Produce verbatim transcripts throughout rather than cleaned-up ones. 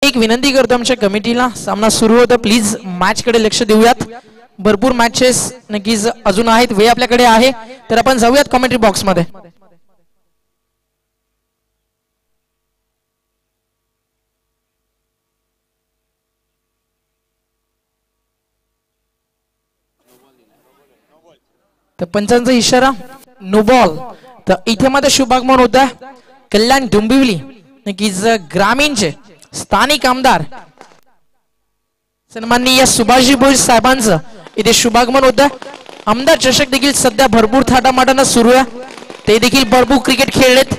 एक विनंती करतो आमच्या कमिटीला, सामना सुरू होता, प्लीज मॅच कडे लक्ष देऊयात. भरपूर मॅचेस नक्कीच अजून आहेत, वेळ आपल्याकडे आहे, तर आपण जाऊयात कमेंट्री बॉक्स मध्ये. तर पंचांचा इशारा नो बॉल. तर इथे मध्ये शुभागमन होता कल्याण डोंबिवली नक्कीच ग्रामीणचे स्थानिक आमदार सन्माननीय सुभाषजी भोईर साहेबांचं इथे शुभागमन होतं. आमदार चषक देखील सध्या भरपूर थाटामाटानं सुरू आहे, ते देखील भरपूर क्रिकेट खेळलेत.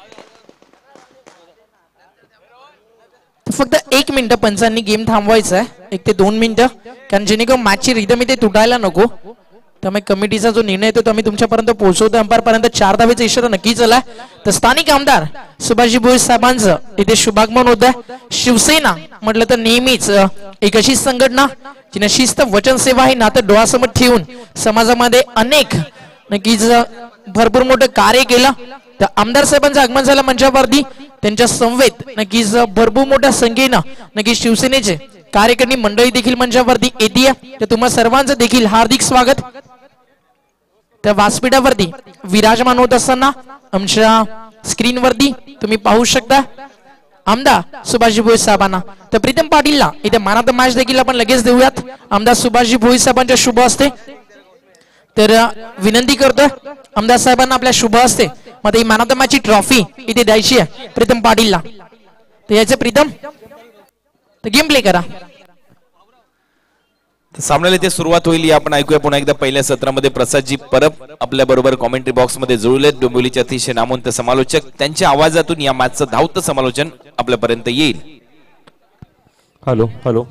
फक्त एक मिनिट पंचांनी गेम थांबवायचा आहे, एक ते दोन मिनिटं, कारण जेणेकरून मॅचची रिदम इथे तुटायला नको. त्यामुळे कमिटीचा जो निर्णय येतो तो आम्ही तुमच्यापर्यंत पोहोचवतो. अंपायर पर्यंत चार धावेचा इशारा नक्कीच आलाय. तर स्थानिक आमदार सुभाषजी भोईर साहेबांचं इथे शुभागमन होत आहे. शिवसेना म्हटलं तर नेहमीच एक अशी संघटना जिने शिस्त वचन सेवा ही नातं डोळ्यासमोर ठेवून समाजामध्ये अनेक नक्कीच भरपूर मोठं कार्य केलं. तर आमदार साहेबांचं आगमन झालं मंचावरती, त्यांच्या समवेत नक्कीच भरपूर मोठ्या संख्येनं नक्कीच शिवसेनेचे कार्यकर्ती मंडळी देखील मंचावरती येते. तर तुम्हा सर्वांचं देखील हार्दिक स्वागत. त्या व्यासपीठावरती विराजमान होत असताना आमच्या स्क्रीनवरती तुम्ही पाहू शकता आमदार सुभाषजी भोईर साहेबांना. तर प्रीतम पाटीलला इथे मॅन ऑफ द मॅच देखील आपण लगेच देऊयात आमदार सुभाषजी भोईर साहेबांच्या शुभ हस्ते. तर विनंती करतोय आमदार साहेबांना आपल्या शुभ हस्ते मध्ये ही मॅन ऑफ द मॅचची ट्रॉफी इथे द्यायची आहे प्रीतम पाटीलला. तर याचे प्रीतम तर गेम प्ले करा. सामन्याला इथे सुरुवात होईल, या आपण ऐकूया पुन्हा एकदा. पहिल्या सत्रामध्ये प्रसादजी परब आपल्या बरोबर कॉमेंट्री बॉक्स मध्ये जुळलेत. डोंबिवलीचे अतिशय नामवंत समालोचक, त्यांच्या आवाजातून या मॅचचं धावतं समालोचन आपल्यापर्यंत येईल. हॅलो हॅलो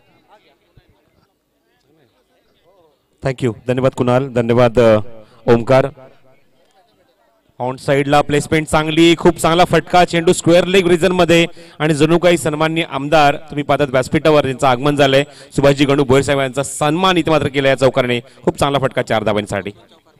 थँक्यू, धन्यवाद कुणाल, धन्यवाद ओमकार. ऑन साइडला प्लेसमेंट चांगली, खूप चांगला फटका, चेंडू स्क्वेअर लेग रिजन मध्ये आणि जणू काही सन्माननीय आमदार तुम्ही पाहतात व्यासपीठावर यांचं आगमन झालंय. सुभाषजी गणू भोईर साहेब यांचा सन्मान इथे मात्र केला या चौकारने. खूप चांगला फटका चार धावांसाठी.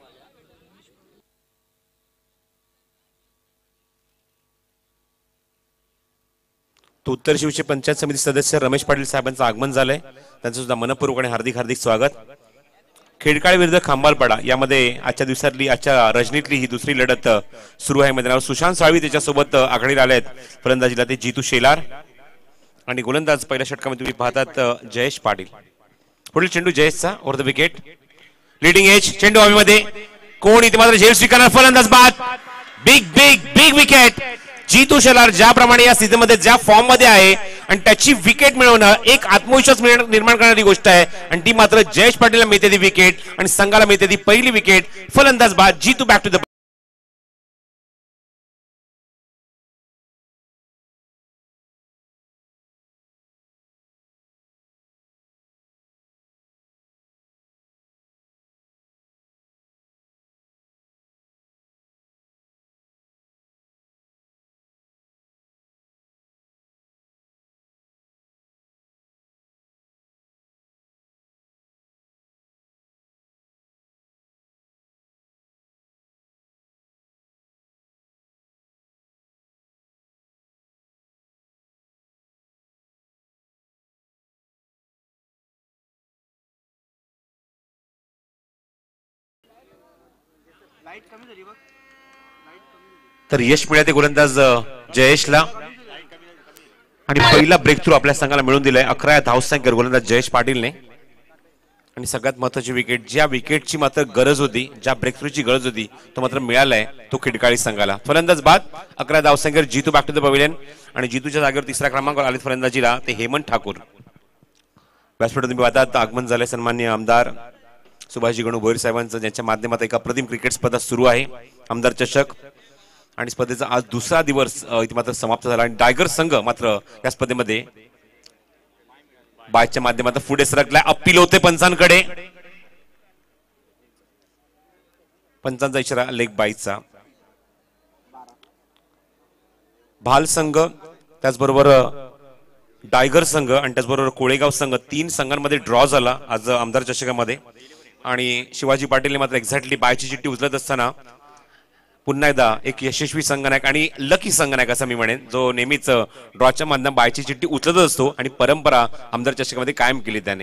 तो उत्तर शिवचे पंचायत समिती सदस्य रमेश पाटील साहेबांचं आगमन झालंय, त्यांचं सुद्धा मनपूर्वक आणि हार्दिक हार्दिक स्वागत. खेडकाळ विरुद्ध खांबालपाडा यामध्ये आजच्या दिवसातली आजच्या रजनीतली ही दुसरी लढत सुरू आहे मैदानावर. सुशांत साळवी त्याच्यासोबत आघाडीला आले आहेत. फलंदाजीला ते जीतू शेलार आणि गोलंदाज पहिल्या षटकामध्ये तुम्ही पाहतात जयेश पाटील. पुढील चेंडू जयेशचा over the wicket, leading edge, चेंडू हवेमध्ये, कोण इथे मात्र झेल स्वीकारणार, फलंदाज बाद, big big big wicket. Jitu Shelar ज्याप्रमाणे या सीझनमध्ये ज्या फॉर्म मध्ये आहे आणि त्याची विकेट मिळवणं एक आत्मविश्वास निर्माण करणारी गोष्ट आहे, आणि ती मात्र जयेश पाटीलला मिळते ती विकेट आणि संघाला मिळते ती पहिली विकेट. फलंदाज बाद, जीतू बॅक टू द तर यश मिळते गोलंदाज जयेशला आणि पहिला ब्रेक थ्रू आपल्या संघाला मिळून दिलाय. अकरा धावसंख्येवर गोलंदाज जयेश पाटीलने, आणि सगळ्यात महत्वाची विकेट, ज्या विकेटची मात्र गरज होती, ज्या ब्रेक थ्रूची गरज होती, तो मात्र मिळालाय तो खिडकाळी संघाला. फलंदाज बाद, अकरा धावसंख्येवर Jitu back to the pavilion, आणि जीतूच्या जागेवर तिसऱ्या क्रमांकावर आले फलंदाजीला ते हेमंत ठाकूर. व्यासपीठावर तुम्ही पाहतात आगमन झाले सन्माननीय आमदार सुभाषजी गणू भोईर साहेबांचं, ज्यांच्या माध्यमात एका प्रतिम क्रिकेट स्पर्धा सुरू आहे आमदार चषक, आणि स्पर्धेचा आज दुसरा दिवस इथे मात्र समाप्त झाला. आणि टायगर संघ मात्र या स्पर्धेमध्ये बायच्या माध्यमातून पुढे सरकलाय. अपील होते पंचांकडे, पंचांचा इशारा लेग बाईचा. भाल संघ, त्याचबरोबर टायगर संघ आणि त्याचबरोबर कोळेगाव संघ, तीन संघांमध्ये ड्रॉ झाला आज आमदार चषकामध्ये. आणि शिवाजी पाटीलने मात्र एक्झॅक्टली बायची चिठ्ठी उचलत असताना पुन्हा एकदा एक यशस्वी संघनायक आणि लकी संघनायक असं मी म्हणेन, जो नेहमीच ड्रॉच्या माध्यमातून बायची चिठ्ठी उचलत असतो आणि परंपरा आमदार चषकामध्ये कायम केली त्याने.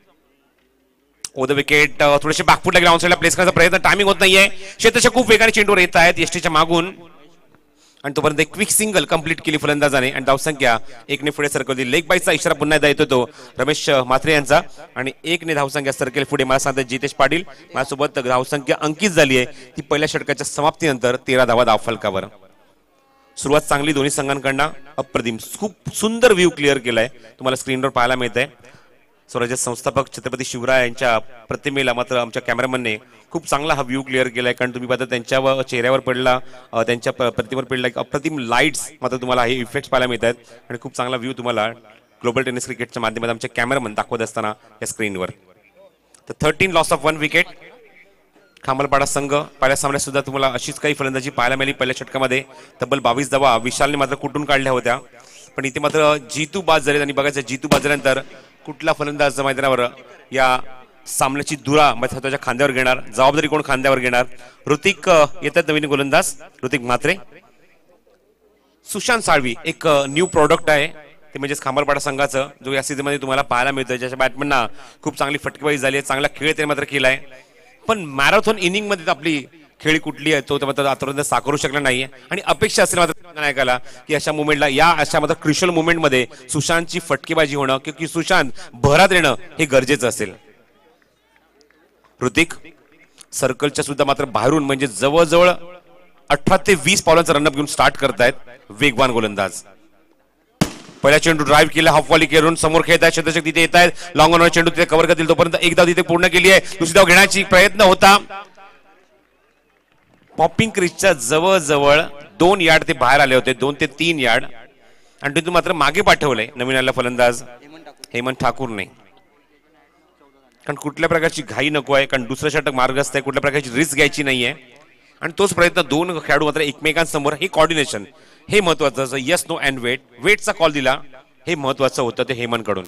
ओ द विकेट थोडेसे बॅकफुटला ग्राउंड साईडला प्लेस करण्याचा प्रयत्न, टायमिंग होत नाहीये. क्षेत्ररक्षक खूप वेगाने चेंडूवर येत आहेत एसटीच्या मागून आणि तोपर्यंत एक क्विक सिंगल कंप्लीट केली फलंदाजाने आणि धावसंख्या एकने पुढे सरकवली. लेग बाईचा इशारा पुन्हा एकदा येतो तो रमेश म्हात्रे यांचा आणि एकने धावसंख्या सरकेल पुढे. मला सांगतात जितेश पाटील माझ्यासोबत धावसंख्या अंकित झाली आहे ती पहिल्या षटकाच्या समाप्तीनंतर तेरा धावा धाव फलकावर. सुरुवात चांगली दोन्ही संघांकडनं, अप्रतिम खूप सुंदर व्ह्यू क्लिअर केलाय तुम्हाला स्क्रीनवर पाहायला मिळत आहे. स्वराज्य संस्थापक छत्रपती शिवराय यांच्या प्रतिमेला मात्र आमच्या कॅमेरामनने खूप चांगला हा व्ह्यू क्लिअर केलाय, कारण तुम्ही पाहता त्यांच्या चेहऱ्यावर पडला, त्यांच्या प्रतिमेवर पडला एक अप्रतिम लाईट्स मात्र तुम्हाला हे इफेक्ट्स पाहायला मिळत आहेत आणि खूप चांगला व्ह्यू तुम्हाला ग्लोबल टेनिस क्रिकेटच्या माध्यमातून आमचे कॅमेरामन दाखवत असताना या स्क्रीनवर. तर thirteen loss of one wicket Khamalpada संघ. पहिल्या सामन्यात सुद्धा तुम्हाला अशीच काही फलंदाजी पाहायला मिळाली. पहिल्या षटकामध्ये तब्बल बावीस धावा विशालने मात्र कुठून काढल्या होत्या, पण इथे मात्र जितू बाद झाले आणि बघायचं जितू बाद झाल्यानंतर कुठला फलंदाज मैदानावर या सामन्याची धुरा स्वतःच्या खांद्यावर घेणार, जबाबदारी कोण खांद्यावर घेणार. ऋतिक येतात नवीन गोलंदाज, ऋतिक म्हात्रे. सुशांत साळवी एक न्यू प्रोडक्ट आहे ते म्हणजेच खामलपाडा संघाचं, जो या सीझन मध्ये तुम्हाला पाहायला मिळतं, ज्याच्या बॅटमॅनना खूप चांगली फटकेबाजी झाली आहे, चांगला खेळ त्याने मात्र केलाय. पण मॅरेथॉन इनिंग मध्ये आपली खेळी कुठली आहे तो मात्र आतापर्यंत साकारू शकला नाहीये आणि अपेक्षा असेल मात्र नायकाला की अशा मुवमेंटला या अशा मात्र क्रुशियल मुवमेंटमध्ये सुशांतची फटकेबाजी होणं किंवा सुशांत भरात येणं हे गरजेचं असेल. ऋतिक सर्कलच्या सुद्धा मात्र बाहेरून म्हणजे जवळजवळ अठरा ते वीस पावलांचा रनअप घेऊन स्टार्ट करतायत वेगवान गोलंदाज. पहिला चेंडू ड्राईव्ह केला, हाफ वॉली करून समोर खेळत आहेत, क्षेत्ररक्षक तिथे येत आहेत, लॉंग ऑन चेंडू तिथे कव्हर करतील तोपर्यंत एक धाव तिथे पूर्ण केली आहे. दुसरी धाव घेण्याची प्रयत्न होता, पॉपिंग क्रीजच्या जवळजवळ दोन यार्ड ते बाहेर आले होते, दोन ते तीन यार्ड आणि तिथून मात्र मागे पाठवलंय नवीन आलेला फलंदाज हेमंत ठाकूरने, कारण कुठल्या प्रकारची घाई नको आहे, कारण दुसरं षटक मार्गस्थ आहे, कुठल्या प्रकारची रिस्क घ्यायची नाहीये आणि तोच प्रयत्न दोन खेळाडू मात्र एकमेकांसमोर. हे कॉर्डिनेशन हे महत्वाचं, यस नो अँड वेट वेटचा कॉल दिला हे महत्वाचं होतं ते हेमंत कडून.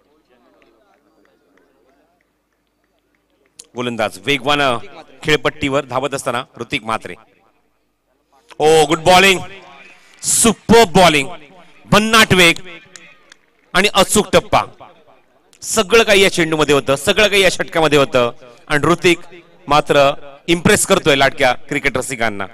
गोलंदाज वेगवान खेळपट्टीवर धावत असताना Hrithik Mhatre. Oh good bowling, super bowling, भन्नाट वेग आणि अचूक टप्पा, सगळं काही या चेंडूमध्ये होतं, सगळं काही या षटकामध्ये होतं आणि ऋतिक मात्र इम्प्रेस करतोय लाडक्या क्रिकेट रसिकांना.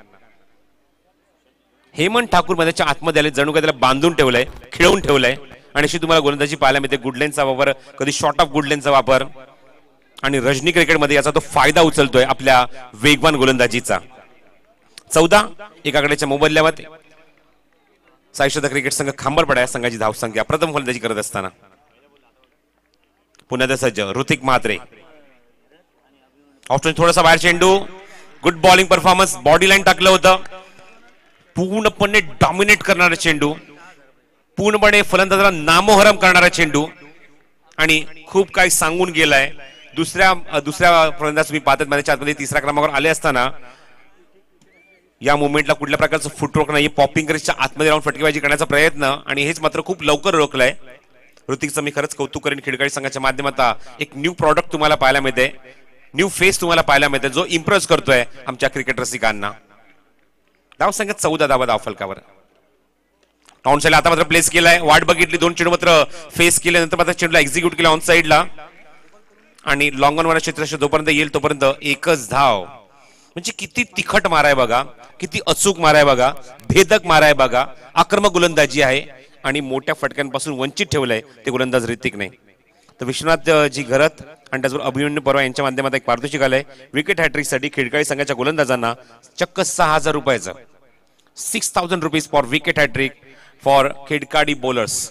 हेमंत ठाकूर मैदानाच्या आतमध्ये आले, जणू काय त्याला बांधून ठेवलंय, खेळवून ठेवलंय आणि अशी तुम्हाला गोलंदाजी पाहायला मिळते. गुडलेनचा वापर, कधी शॉर्ट ऑफ गुडलेनचा वापर आणि रजनी क्रिकेटमध्ये याचा तो फायदा उचलतोय आपल्या वेगवान गोलंदाजीचा. चौदा एकाकडेच्या मोबदल्यावर साईशदा क्रिकेट संघ खांबरपाडा या संघाची धावसंख्या प्रथम फलंदाजी करत असताना पुन्हा सज्ज ऋतिक म्हात्रे. ऑप्शन थोडासा बाहेर चेंडू, good bowling performance, body line टाकलं होतं, पूर्णपणे डॉमिनेट करणारा चेंडू, पूर्णपणे फलंदाजाला नामोहरम करणारा चेंडू आणि खूप काही सांगून गेलाय. दुसऱ्या दुसऱ्या फलंदाज तुम्ही पाहतात मॅचच्या आतमध्ये तिसऱ्या क्रमांकावर आले असताना या मुवमेंटला कुठल्या प्रकारचं फुटवर्क नाही, पॉपिंग क्रीजच्या आतमध्ये राहून फटकेबाजी करण्याचा प्रयत्न आणि हेच मात्र खूप लवकर रोखलंय. ऋतिकचं मी खरंच कौतुक करेन. खिडकाळी संघाच्या माध्यमातून एक न्यू प्रॉडक्ट तुम्हाला पाहायला मिळते, न्यू फेस तुम्हाला पाहायला मिळते, जो इम्प्रेस करतोय आमच्या क्रिकेट रसिकांना. धाव संख्येत चौदा धावा धाव फलकावर. ऑन साईडला आता मात्र प्लेस केलाय, वाट बघितली, दोन चेंडू मात्र फेस केले, नंतर मात्र चेंडूला एक्झिक्यूट केला ऑन साईडला आणि लॉंग ऑन वर क्षेत्र जोपर्यंत येईल तोपर्यंत एकच धाव. म्हणजे किती तिखट माराय बघा, किती अचूक माराय बघा, भेदक माराय बघा, आक्रमक गोलंदाजी आहे आणि मोठ्या फटक्यांपासून वंचित ठेवलंय ते गोलंदाज ऋतिक नाही. तर विश्वनाथ जी घरत आणि त्याचबरोबर अभिमन्यू परवा यांच्या माध्यमातून एक पारितोषिक आलंय विकेट हॅट्रिक साठी खिडकाळी संघाच्या गोलंदाजांना चक्क सहा हजार रुपयाचं, six thousand rupees for wicket hattrick for Khidkadi bowlers.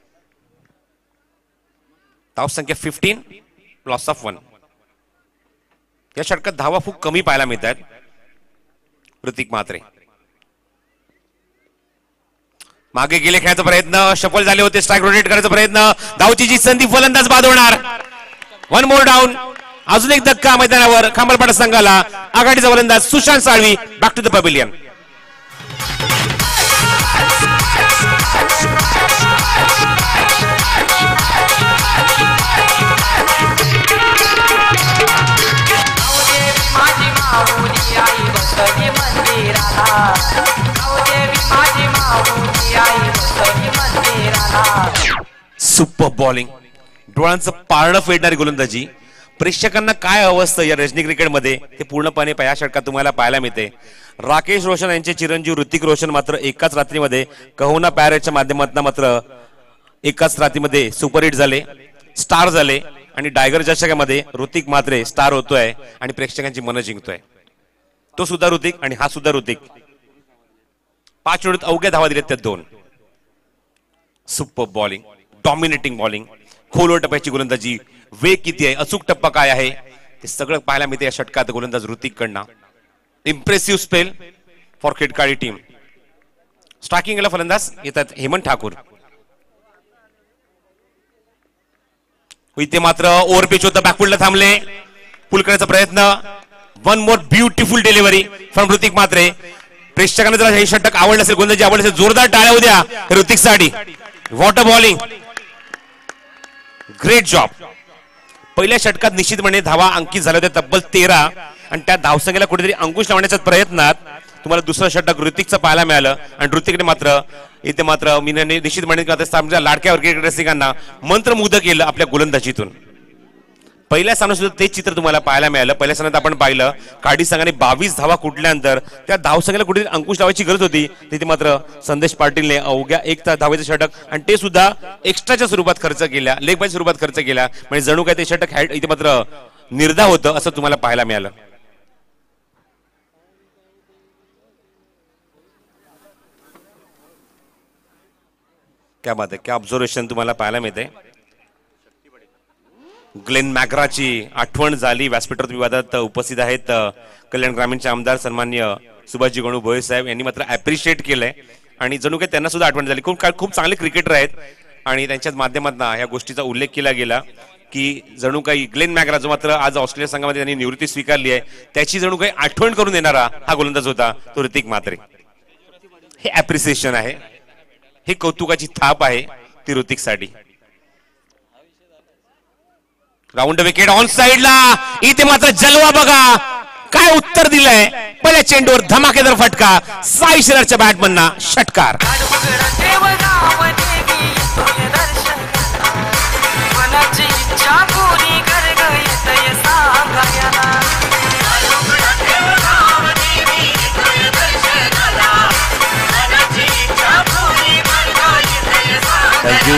धाव संख्या फिफ्टीन, लॉस ऑफ वन. या षटकात धावा खूप कमी पाहायला मिळतात. ऋतिक म्हात्रे मागे गेले, खेळायचा प्रयत्न, सफल झाले होते, स्ट्राईक रोटेट करायचा प्रयत्न, धावची जी संधी फलंदाज बाद होणार. वन मोर डाऊन, अजून एक धक्का मैदानावर खांबरपाडा संघाला. आघाडीचा फलंदाज Sushant Salvi, back to the pavilion. मंदिराला सुपर बॉलिंग, डोळ्यांचं पारणं फेडणारी गोलंदाजी. प्रेक्षकांना काय हवं असतं या रजनी क्रिकेटमध्ये ते पूर्णपणे या षटकात तुम्हाला पाहायला मिळते. राकेश रोशन यांचे चिरंजीव ऋतिक रोशन मात्र एकाच रात्रीमध्ये कहोना पॅरेटच्या माध्यमातून मात्र एकाच रात्रीमध्ये सुपरहिट झाले, स्टार झाले आणि टायगर चषकामध्ये ऋतिक मात्र स्टार होतोय आणि प्रेक्षकांची मनं जिंकतोय. तो सुद्धा ऋतिक आणि हा सुद्धा ऋतिक. पाच मिनिटात अवघ्या धावा दिल्यात त्या दोन. सुपर बॉलिंग, डॉमिनेटिंग बॉलिंग, खोलवर टप्प्याची गोलंदाजी, वेग किती आहे, अचूक टप्पा काय आहे ते सगळं पाहायला मिळते या षटकात गोलंदाज ऋतिक कडनं. Impressive spell for Khedkali team. स्ट्रायकिंगला फलंदाज येतात हेमंत ठाकूर. इथे मात्र ओव्हर पिच होतं, बॅकफुटला थांबले, पुल करण्याचा प्रयत्न. One more beautiful delivery from Hrithik Mhatre. प्रेक्षकांना जर हे षटक आवडलं असेल, गोलंदाजी आवडलं असेल, जोरदार टाळ्या उद्या ऋतिक साठी. What a bowling, great job. पहिल्या षटकात निश्चितपणे धावा अंकित झाल्या होत्या तब्बल तेरा आणि त्या धावसंख्येला कुठेतरी अंकुश लावण्याच्या प्रयत्नात तुम्हाला दुसरं षटक ऋतिकचं पाहायला मिळालं आणि ऋतिकने मात्र इथे मात्र मी निश्चितपणे लाडक्या क्रिकेट रसिकांना मंत्रमुग्ध केलं आपल्या गोलंदाजीतून. पहिल्या सामन्यात सुद्धा तेच चित्र तुम्हाला पाहायला मिळालं. पहिल्या सामन्यात आपण पाहिलं काडी संघाने बावीस धावा कुठल्यानंतर त्या धावसंख्येला कुठेतरी अंकुश लावायची गरज होती. तिथे मात्र संदेश पाटीलने अवघ्या एक धावेचं षटक आणि ते सुद्धा एक्स्ट्राच्या स्वरूपात खर्च केल्या, लेग बाय स्वरूपात खर्च केला. म्हणजे जणू काय ते षटक हॅड इथे मात्र निर्धाव होतं असं तुम्हाला पाहायला मिळालं. क्या बात आहे, क्या ऑब्झर्वेशन तुम्हाला पाहायला मिळते. ग्लेन मॅग्राची आठवण झाली. व्यासपीठावर विवादात उपस्थित आहेत कल्याण ग्रामीणचे आमदार सन्माननीय सुभाषजी गणू भोये साहेब यांनी मात्र अप्रिशिएट केलंय आणि जणू काही त्यांना सुद्धा आठवण झाली. खूप खूप चांगले क्रिकेटर आहेत आणि त्यांच्याच माध्यमातून या गोष्टीचा उल्लेख केला गेला की जणू काही ग्लेन मॅग्रा जो मात्र आज ऑस्ट्रेलिया संघामध्ये त्यांनी निवृत्ती स्वीकारली आहे त्याची जणू काही आठवण करून देणारा हा गोलंदाज होता तो ऋतिक मात्रे. हे अप्रिसिएशन आहे, हे कौतुकाची थाप आहे ती ऋतिक साठी. राऊंड विकेट ऑन साइडला. इथे मात्र जलवा बघा काय उत्तर दिलंय. पहिल्या चेंडूवर धमाकेदार फटका, साई शिररच्या बॅटमनना षटकार. थँक्यू.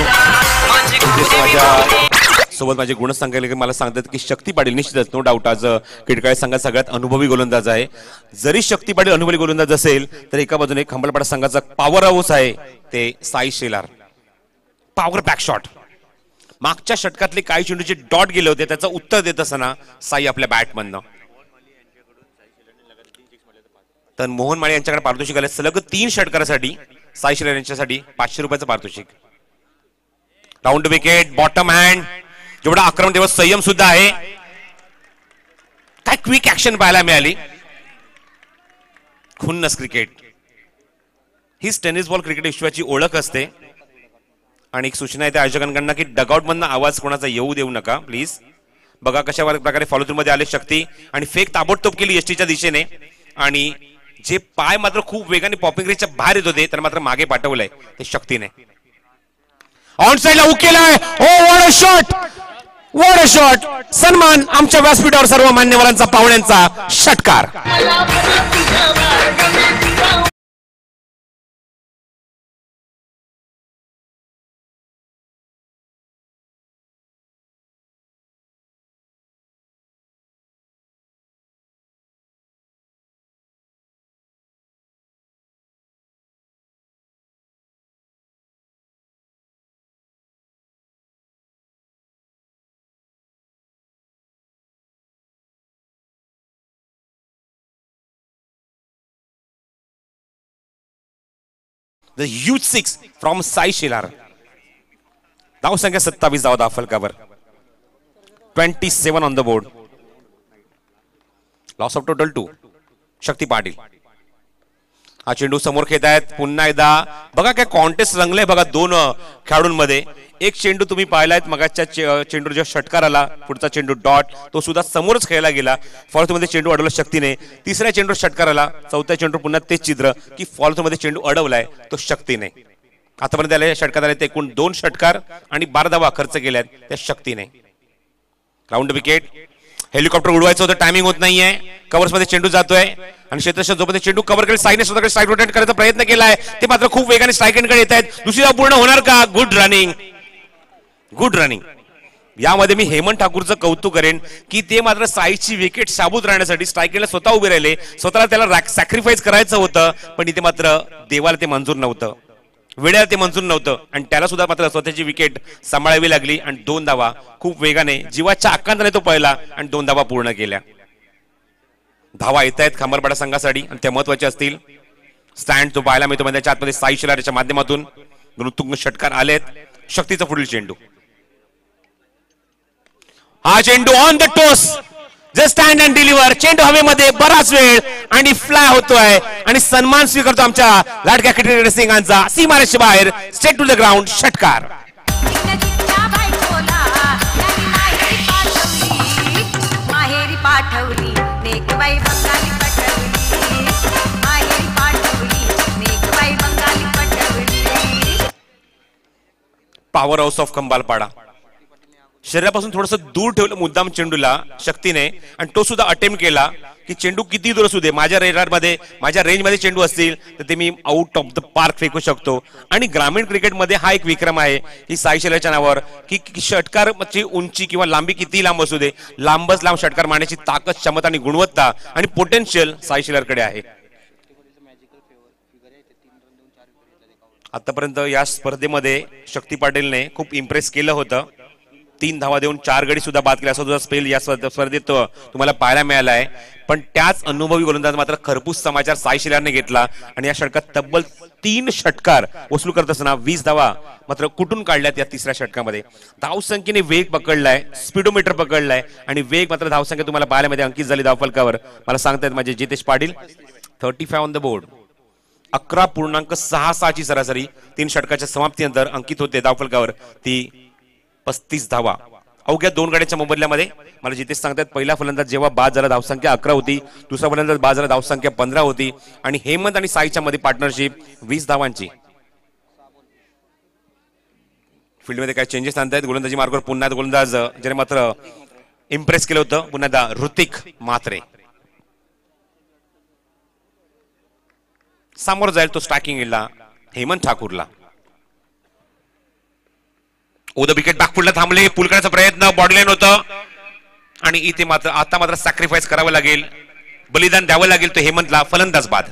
सोबत माझे गुण सांगायला मला सांगतात की शक्ती पाटील निश्चितच नो डाऊट आज खेडकाळे संघात सगळ्यात अनुभवी गोलंदाज आहे. जरी शक्ती पाटील अनुभवी गोलंदाज असेल तर एका बाजूने खंबाळपाडा संघाचा पॉवर हाऊस आहे ते Sai Shelar. Power back shot. मागच्या षटकातले काही चेंडूचे डॉट गेले होते त्याचं उत्तर देत असताना साई आपल्या बॅटमननं. तर मोहन माळे यांच्याकडे पारितोषिक आले सलग तीन षटकारासाठी. साई शेलार यांच्यासाठी पाचशे रुपयाचं पारितोषिक. Round wicket, bottom hand. जेवढा आक्रमण तेवढा संयम सुद्धा आहे. काय क्विक ऍक्शन पाहायला मिळाली. खुन्नस क्रिकेट हीच टेनिस बॉल क्रिकेट विश्वाची ओळख असते. आणि एक सूचना आहे त्या आयोजकांकडनं की डगआउट मधनं आवाज कोणाचा येऊ देऊ नका प्लीज. बघा कशा प्रकारे फॉलो थ्रू मध्ये आले शक्ती आणि फेक ताबडतोब केली एसटीच्या दिशेने आणि जे पाय मात्र खूप वेगाने पॉपिंग रेसच्या बाहेर येत होते तर मात्र मागे पाठवलंय ते शक्तीने. ऑन साइडला हुक केलाय. Oh what a shot, what a shot. सन्मान आमच्या व्यासपीठावर सर्व मान्यवरांचा पाहुण्यांचा षटकार. The huge six from Sai Shelar. धाव संख्या सत्तावीस धावा दाखल फलकावर. Twenty seven on the board. Loss of total two. Shakti Patil हा चेंडू समोर खेळत आहेत. पुन्हा एकदा बघा काय कॉन्टेस्ट रंगलंय बघा दोन खेळाडूंमध्ये. एक चेंडू तुम्ही पाहिलात मगाच्या चेंडू जेव्हा षटकार आला पुढचा चेंडू डॉट तो सुद्धा समोरच खेळला गेला. फॉल्थ मध्ये चेंडू अडवला शक्तीने. तिसऱ्या चेंडू षटकार आला. चौथ्या चेंडू पुन्हा तेच चित्र की फॉल्थ मध्ये चेंडू अडवलाय तो शक्तीने. आतापर्यंत आले षटकार आले ते एकूण दोन षटकार आणि बारा धावा खर्च केल्यात त्या शक्तीने. Round wicket. हेलिकॉप्टर उडवायचं होतं, टायमिंग होत नाहीये. कव्हर्स मध्ये चेंडू जातोय आणि क्षेत्ररक्षक जोपर्यंत चेंडू कव्हर करेल साईने स्वतःकडे स्ट्राईक रोटेट करायचा प्रयत्न केलाय, ते मात्र खूप वेगाने स्ट्राईक एंडकडे येत आहेत. दुसरी धाव पूर्ण होणार का? Good running, good running. यामध्ये मी हेमंत ठाकूरचं कौतुक करेन की ते मात्र साईची विकेट शाबूत राहण्यासाठी स्ट्राईक एंडला स्वतः उभे राहिले. स्वतःला त्याला सॅक्रिफाईस करायचं होतं, पण इथे मात्र देवाला ते मंजूर नव्हतं, वेळेला ते मंजूर नव्हतं आणि त्याला सुद्धा मात्र स्वतःची विकेट सांभाळावी लागली आणि दोन धावा खूप वेगाने जीवाच्या आकांताने तो पळला आणि दोन धावा पूर्ण केल्या. धावा येत आहेत खांबारपाडा संघासाठी आणि त्या महत्वाच्या असतील. स्टँड तो पाहायला मिळतो त्याच्या आतमध्ये साई शिलारच्या माध्यमातून दोन उत्तुंग षटकार आलेत. शक्तीचा पुढील चेंडू. हा चेंडू on the toss, just stand and deliver. चेंडू हवेमध्ये बराच वेळ आणि फ्लाय होतोय आणि सन्मान स्वीकारतो आमच्या लाडक्या क्रिकेटर सिंगांचा. सीमारेषे बाहेर, स्ट्रेट टू द ग्राउंड, षटकार. पॉवर हाऊस ऑफ खंबालपाडा शरीरापासून थोडंसं दूर ठेवलं मुद्दाम चेंडूला शक्तीने आणि तो सुद्धा अटेम्प्ट केला की चेंडू किती दूर असू दे, माझ्या रेडारमध्ये माझ्या रेंजमध्ये चेंडू असतील तर ते मी आउट ऑफ द पार्क फेकू शकतो. आणि ग्रामीण क्रिकेटमध्ये हा एक विक्रम आहे की साई शिलारच्या नावावर की षटकारची उंची किंवा लांबी किती लांब असू दे, लांबच लांब षटकार मारण्याची ताकद, क्षमता आणि गुणवत्ता आणि पोटेन्शियल साई शिलारकडे आहे. आतापर्यंत या स्पर्धेमध्ये शक्ती पाटीलने खूप इम्प्रेस केलं होतं. तीन धावा देऊन चार गडी सुद्धा बाद केला, असा सुद्धा स्पेल या स्पर्धेत तुम्हाला पाहायला मिळाला आहे. पण त्याच अनुभवी गोलंदाज मात्र खरपूस समाचार साई शिलारने घेतला आणि या षटकात तब्बल तीन षटकार वसूल करत असताना वीस धावा मात्र कुठून काढल्यात या तिसऱ्या षटकामध्ये. धावसंख्येने वेग पकडलाय, स्पीडोमीटर पकडलाय आणि वेग मात्र धावसंख्या तुम्हाला पाहायला मध्ये अंकित झाली धावफलकावर. मला सांगतायत माझे Jitesh Patil, thirty five on the board. अकरा पूर्णांक सहा सहाची सरासरी तीन षटकाच्या समाप्तीनंतर अंकित होते धावफलकावर. ती पस्तीस धावा अवघ्या दोन गड्याच्या मोबदल्यामध्ये. मला जितेश सांगतात पहिला फलंदाज जेव्हा बाद झाला धावसंख्या अकरा होती, दुसरा फलंदाज बाद झाला धावसंख्या पंधरा होती आणि हेमंत आणि साईच्या मध्ये पार्टनरशिप वीस धावांची. फील्डमध्ये काय चेंजेस आणतायत गोलंदाजी मार्गावर. पुन्हा गोलंदाज ज्याने मात्र इम्प्रेस केलं होतं पुन्हा ऋतिक म्हात्रे. समोर जाईल तो स्ट्रायकिंग एंडला हेमंत ठाकूरला. ओद विकेट बॅकफुटला थांबले, पुल करण्याचा प्रयत्न, बॉडीलाईन होतं आणि इथे मात्र आता मात्र सॅक्रिफाईस करावं लागेल, बलिदान द्यावं लागेल तो हेमंतला. फलंदाज बाद.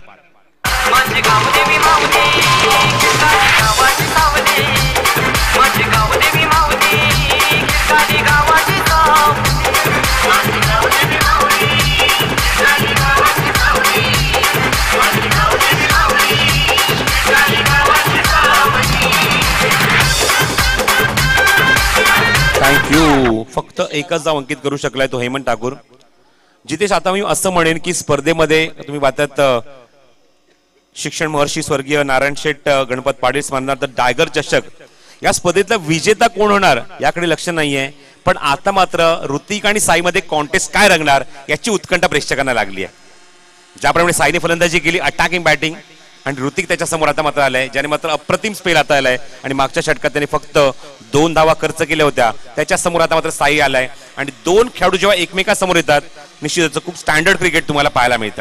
थँक्यू. फक्त एकच धाव अंकित करू शकलाय तो हेमंत ठाकूर. जितेश, आता मी असं म्हणेन की स्पर्धेमध्ये तुम्ही पाहतात शिक्षण महर्षी स्वर्गीय नारायण शेठ गणपत पाटील स्मरणार्थ टायगर चषक या स्पर्धेतला विजेता कोण होणार याकडे लक्ष नाहीये. पण आता मात्र ऋतिक आणि साईमध्ये कॉन्टेस्ट काय रंगणार याची उत्कंठा प्रेक्षकांना लागली आहे. ज्याप्रमाणे साईने फलंदाजी केली, अटॅकिंग बॅटिंग, आणि ऋतिक त्याच्या समोर आता मात्र आलाय ज्याने मात्र अप्रतिम स्पेल आता आलाय आणि मागच्या षटकात त्याने फक्त दोन धावा खर्च केल्या होत्या. त्याच्या समोर आता मात्र साई आलाय आणि दोन खेळाडू जेव्हा एकमेकांसमोर येतात निश्चितच खूप स्टँडर्ड क्रिकेट तुम्हाला पाहायला मिळतं.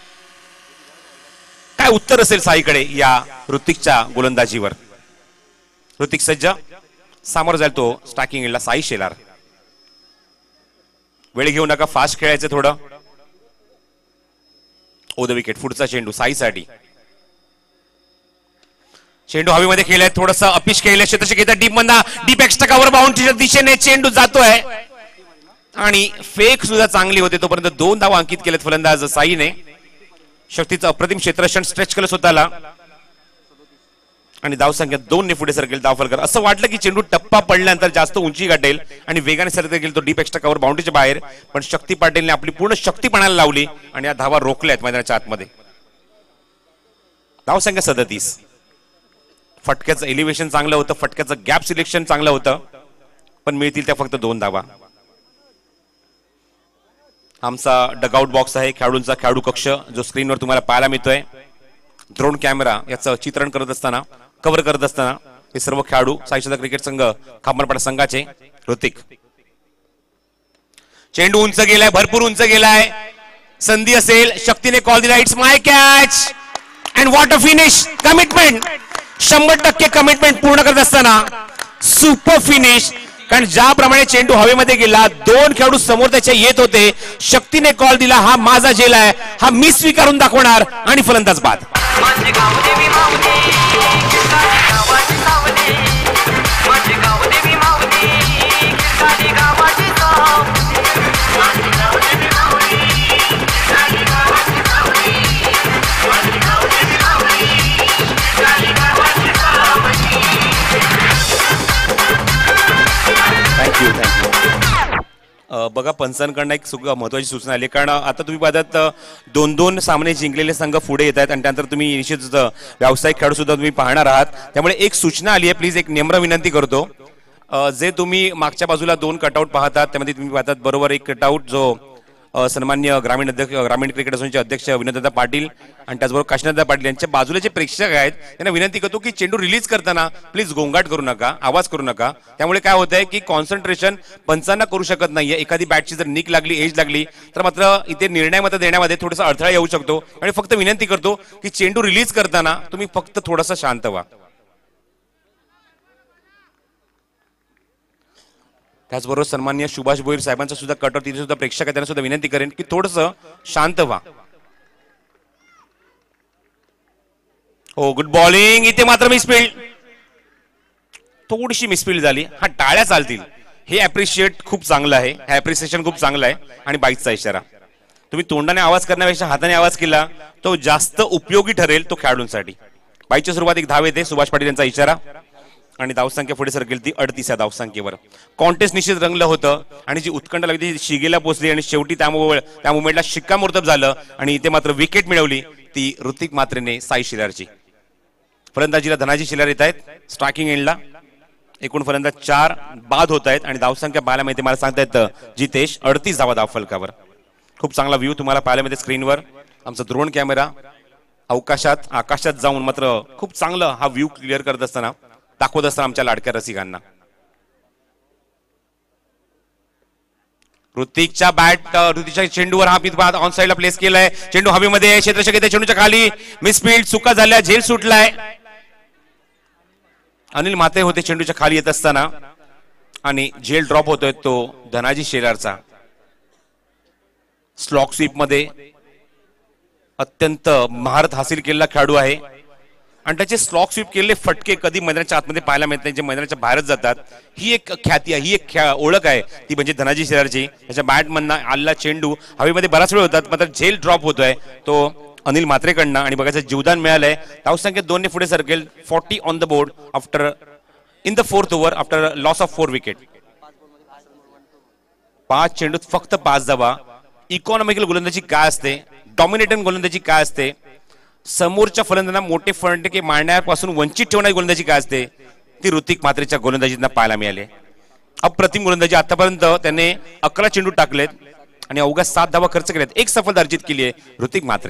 काय उत्तर असेल साईकडे या ऋतिकच्या गोलंदाजीवर. ऋतिक सज्ज, समोर जाईल तो स्ट्रायकिंग एंडला साई शेलार. वेळ घेऊ नका, फास्ट खेळायचं थोडं. ओद विकेट. पुढचा चेंडू साईसाठी. चेंडू हवेमध्ये खेळलाय, थोडस अपिश खेळले, क्षेत्ररक्षक येतात डीप मधला, डीप एक्स्ट्रा कव्हर बाउंड्रीच्या दिशेने चेंडू जातोय आणि फेक सुद्धा चांगली होते. तोपर्यंत दोन धावा अंकित केलेत फलंदाज साईने. शक्तीचं अप्रतिम क्षेत्ररक्षण स्ट्रेच केलं स्वतःला आणि धावसंख्या दोन ने पुढे सरकेल धावफलकर. असं वाटलं की चेंडू टप्पा पडल्यानंतर जास्त उंची गाठेल आणि वेगाने सरकत गेल तो डीप एक्स्ट्रा कव्हर बाउंड्रीच्या बाहेर. पण शक्ती पाटीलने आपली पूर्ण शक्ती पणाला लावली आणि या धावा रोखल्यात मैदानाच्या आतमध्ये. धावसंख्या सदतीस. फटक्याचं एलिव्हेशन चांगलं होतं, फटक्याचं गॅप सिलेक्शन चांगलं होतं, पण मिळतील त्या फक्त दोन धावा. आमचा डगआउट बॉक्स आहे, खेळाडूंचा खेळाडू कक्ष जो स्क्रीनवर तुम्हाला पाहायला मिळतोय. ड्रोन कॅमेरा याचं चित्रण करत असताना कव्हर करत असताना हे सर्व खेळाडू साईशदा क्रिकेट संघ खामरपाडा संघाचे. ऋतिक चेंडू उंच गेलाय, भरपूर उंच गेलाय, संधी असेल, शक्तीने कॉल दिला, it's my catch and what a finish. Commitment, शंभर टक्के कमिटमेंट पूर्ण करत असताना सुपर फिनिश. कारण ज्याप्रमाणे चेंडू हवेमध्ये गेला, दोन खेळाडू समोर त्याच्या येत होते, शक्तीने कॉल दिला, हा माझा झेल आहे, हा मी स्वीकारून दाखवणार आणि फलंदाज बाद. Thank you thank you. बघा, पंचांकडनं एक महत्वाची सूचना आली, कारण आता तुम्ही पाहतात दोन दोन सामने जिंकलेले संघ पुढे येत आहेत आणि त्यानंतर तुम्ही निश्चित व्यावसायिक खेळाडू सुद्धा तुम्ही पाहणार आहात. त्यामुळे एक सूचना आली आहे, प्लीज एक नम्र विनंती करतो, जे तुम्ही मागच्या बाजूला दोन कटआउट पाहतात त्यामध्ये तुम्ही पाहतात बरोबर एक कटआउट जो सन्मान्य ग्रामीण अध्यक्ष ग्रामीण क्रिकेट असोसिएशनचे अध्यक्ष विनोददादा पाटील आणि त्याचबरोबर काशीनाथदादा पाटील यांच्या बाजूला जे प्रेक्षक आहेत त्यांना विनंती करतो की चेंडू रिलीज करताना प्लीज गोंगाट करू नका, आवाज करू नका. त्यामुळे काय होत आहे की कॉन्सन्ट्रेशन पंचांना करू शकत नाहीये. एखादी बॅटची जर निक लागली, एज लागली तर मात्र इथे निर्णय मत देण्यामध्ये थोडासा अडथळा येऊ शकतो. आणि फक्त विनंती करतो की चेंडू रिलीज करताना तुम्ही फक्त थोडासा शांत व्हा. त्याचबरोबर सन्मान्य सुभाष भोईर साहेबांचा सुद्धा कटआउट तिथे सुद्धा प्रेक्षक त्यांना सुद्धा विनंती करेन की थोडंसं शांत व्हा. हो, गुड बॉलिंग. इथे मात्र मिसफील्ड, थोडीशी मिसफील्ड झाली. हा, टाळ्या चालतील, हे अप्रिशिएट खूप चांगलं आहे, हे अप्रिसिएशन खूप चांगलं आहे. आणि बाईकचा इशारा, तुम्ही तोंडाने आवाज करण्यापेक्षा हाताने आवाज केला तो जास्त उपयोगी ठरेल तो खेळाडूंसाठी. बाईकच्या सुरुवात एक धाव येते, सुभाष पाटील यांचा इशारा आणि धावसंख्या पुढे सरकेल ती अडतीस या धावसंख्येवर. कॉन्टेस्ट निश्चित रंगलं होतं आणि जी उत्कंठ लागली ती शिगेला पोहोचली आणि शेवटी त्या त्या मुवमेंटला शिक्कामोर्तब झालं आणि इथे मात्र विकेट मिळवली ती ऋतिक म्हात्रेने साई शिलारची. फलंदाजीला धनाजी शिलार येत आहेत स्ट्रायकिंग एंडला. एकूण फलंदाज चार बाद होत आहेत आणि धावसंख्या पाहायला मिळते मला सांगतायत जितेश अडतीस धावा धावफलकावर. खूप चांगला व्ह्यू तुम्हाला पाहायला मिळते स्क्रीनवर. आमचा ड्रोन कॅमेरा अवकाशात आकाशात जाऊन मात्र खूप चांगलं हा व्ह्यू क्लिअर करत असताना दाखवत असताना आमच्या लाडक्या रसिकांना. ऋतिकच्या बॅट ऋतिकच्या चेंडूवर हा पितपात ऑन साइडला प्लेस केलाय. चेंडू हवेमध्ये क्षेत्ररक्षक येते, चेंडूच्या खाली मिसफील्ड, चुका झाल्या, झेल सुटलाय. अनिल म्हात्रे होते चेंडूच्या खाली येत असताना आणि झेल ड्रॉप होतोय तो धनाजी शेलारचा. स्लॉक स्वीप मध्ये अत्यंत महारत हासिल केलेला खेळाडू आहे आणि त्याचे स्लॉक स्वीप केलेले फटके कधी मैदानाच्या आतमध्ये पाहायला मिळत नाही, जे मैदानाच्या बाहेरच जातात. ही एक ख्याती आहे, ही एक ओळख आहे, ती म्हणजे धनाजी शेलारची. त्याच्या बॅटमधनं आलेला चेंडू हवेमध्ये बराच वेळ होतात मात्र झेल ड्रॉप होतोय तो अनिल म्हात्रेकडनं आणि बघायचं जीवदान मिळालंय. धावसंख्येत दोनने पुढे सरकेल. Forty on the board after in the fourth over after loss of four wicket. पाच चेंडूत फक्त पाच धावा. इकॉनॉमिकल गोलंदाजी काय असते, डॉमिनेटिंग गोलंदाजी काय असते, समोरच्या फलंदाजांना मोठे फटके मारण्यापासून वंचित ठेवणारी गोलंदाजी काय असते, ती ऋतिक म्हात्रेच्या गोलंदाजींना पाहायला मिळाली. अप्रतिम गोलंदाजी. आतापर्यंत त्याने अकरा चेंडू टाकलेत आणि अवघ्या सात धावा खर्च केल्यात. एक सफलता अर्जित केली आहे ऋतिक म्हात्रे.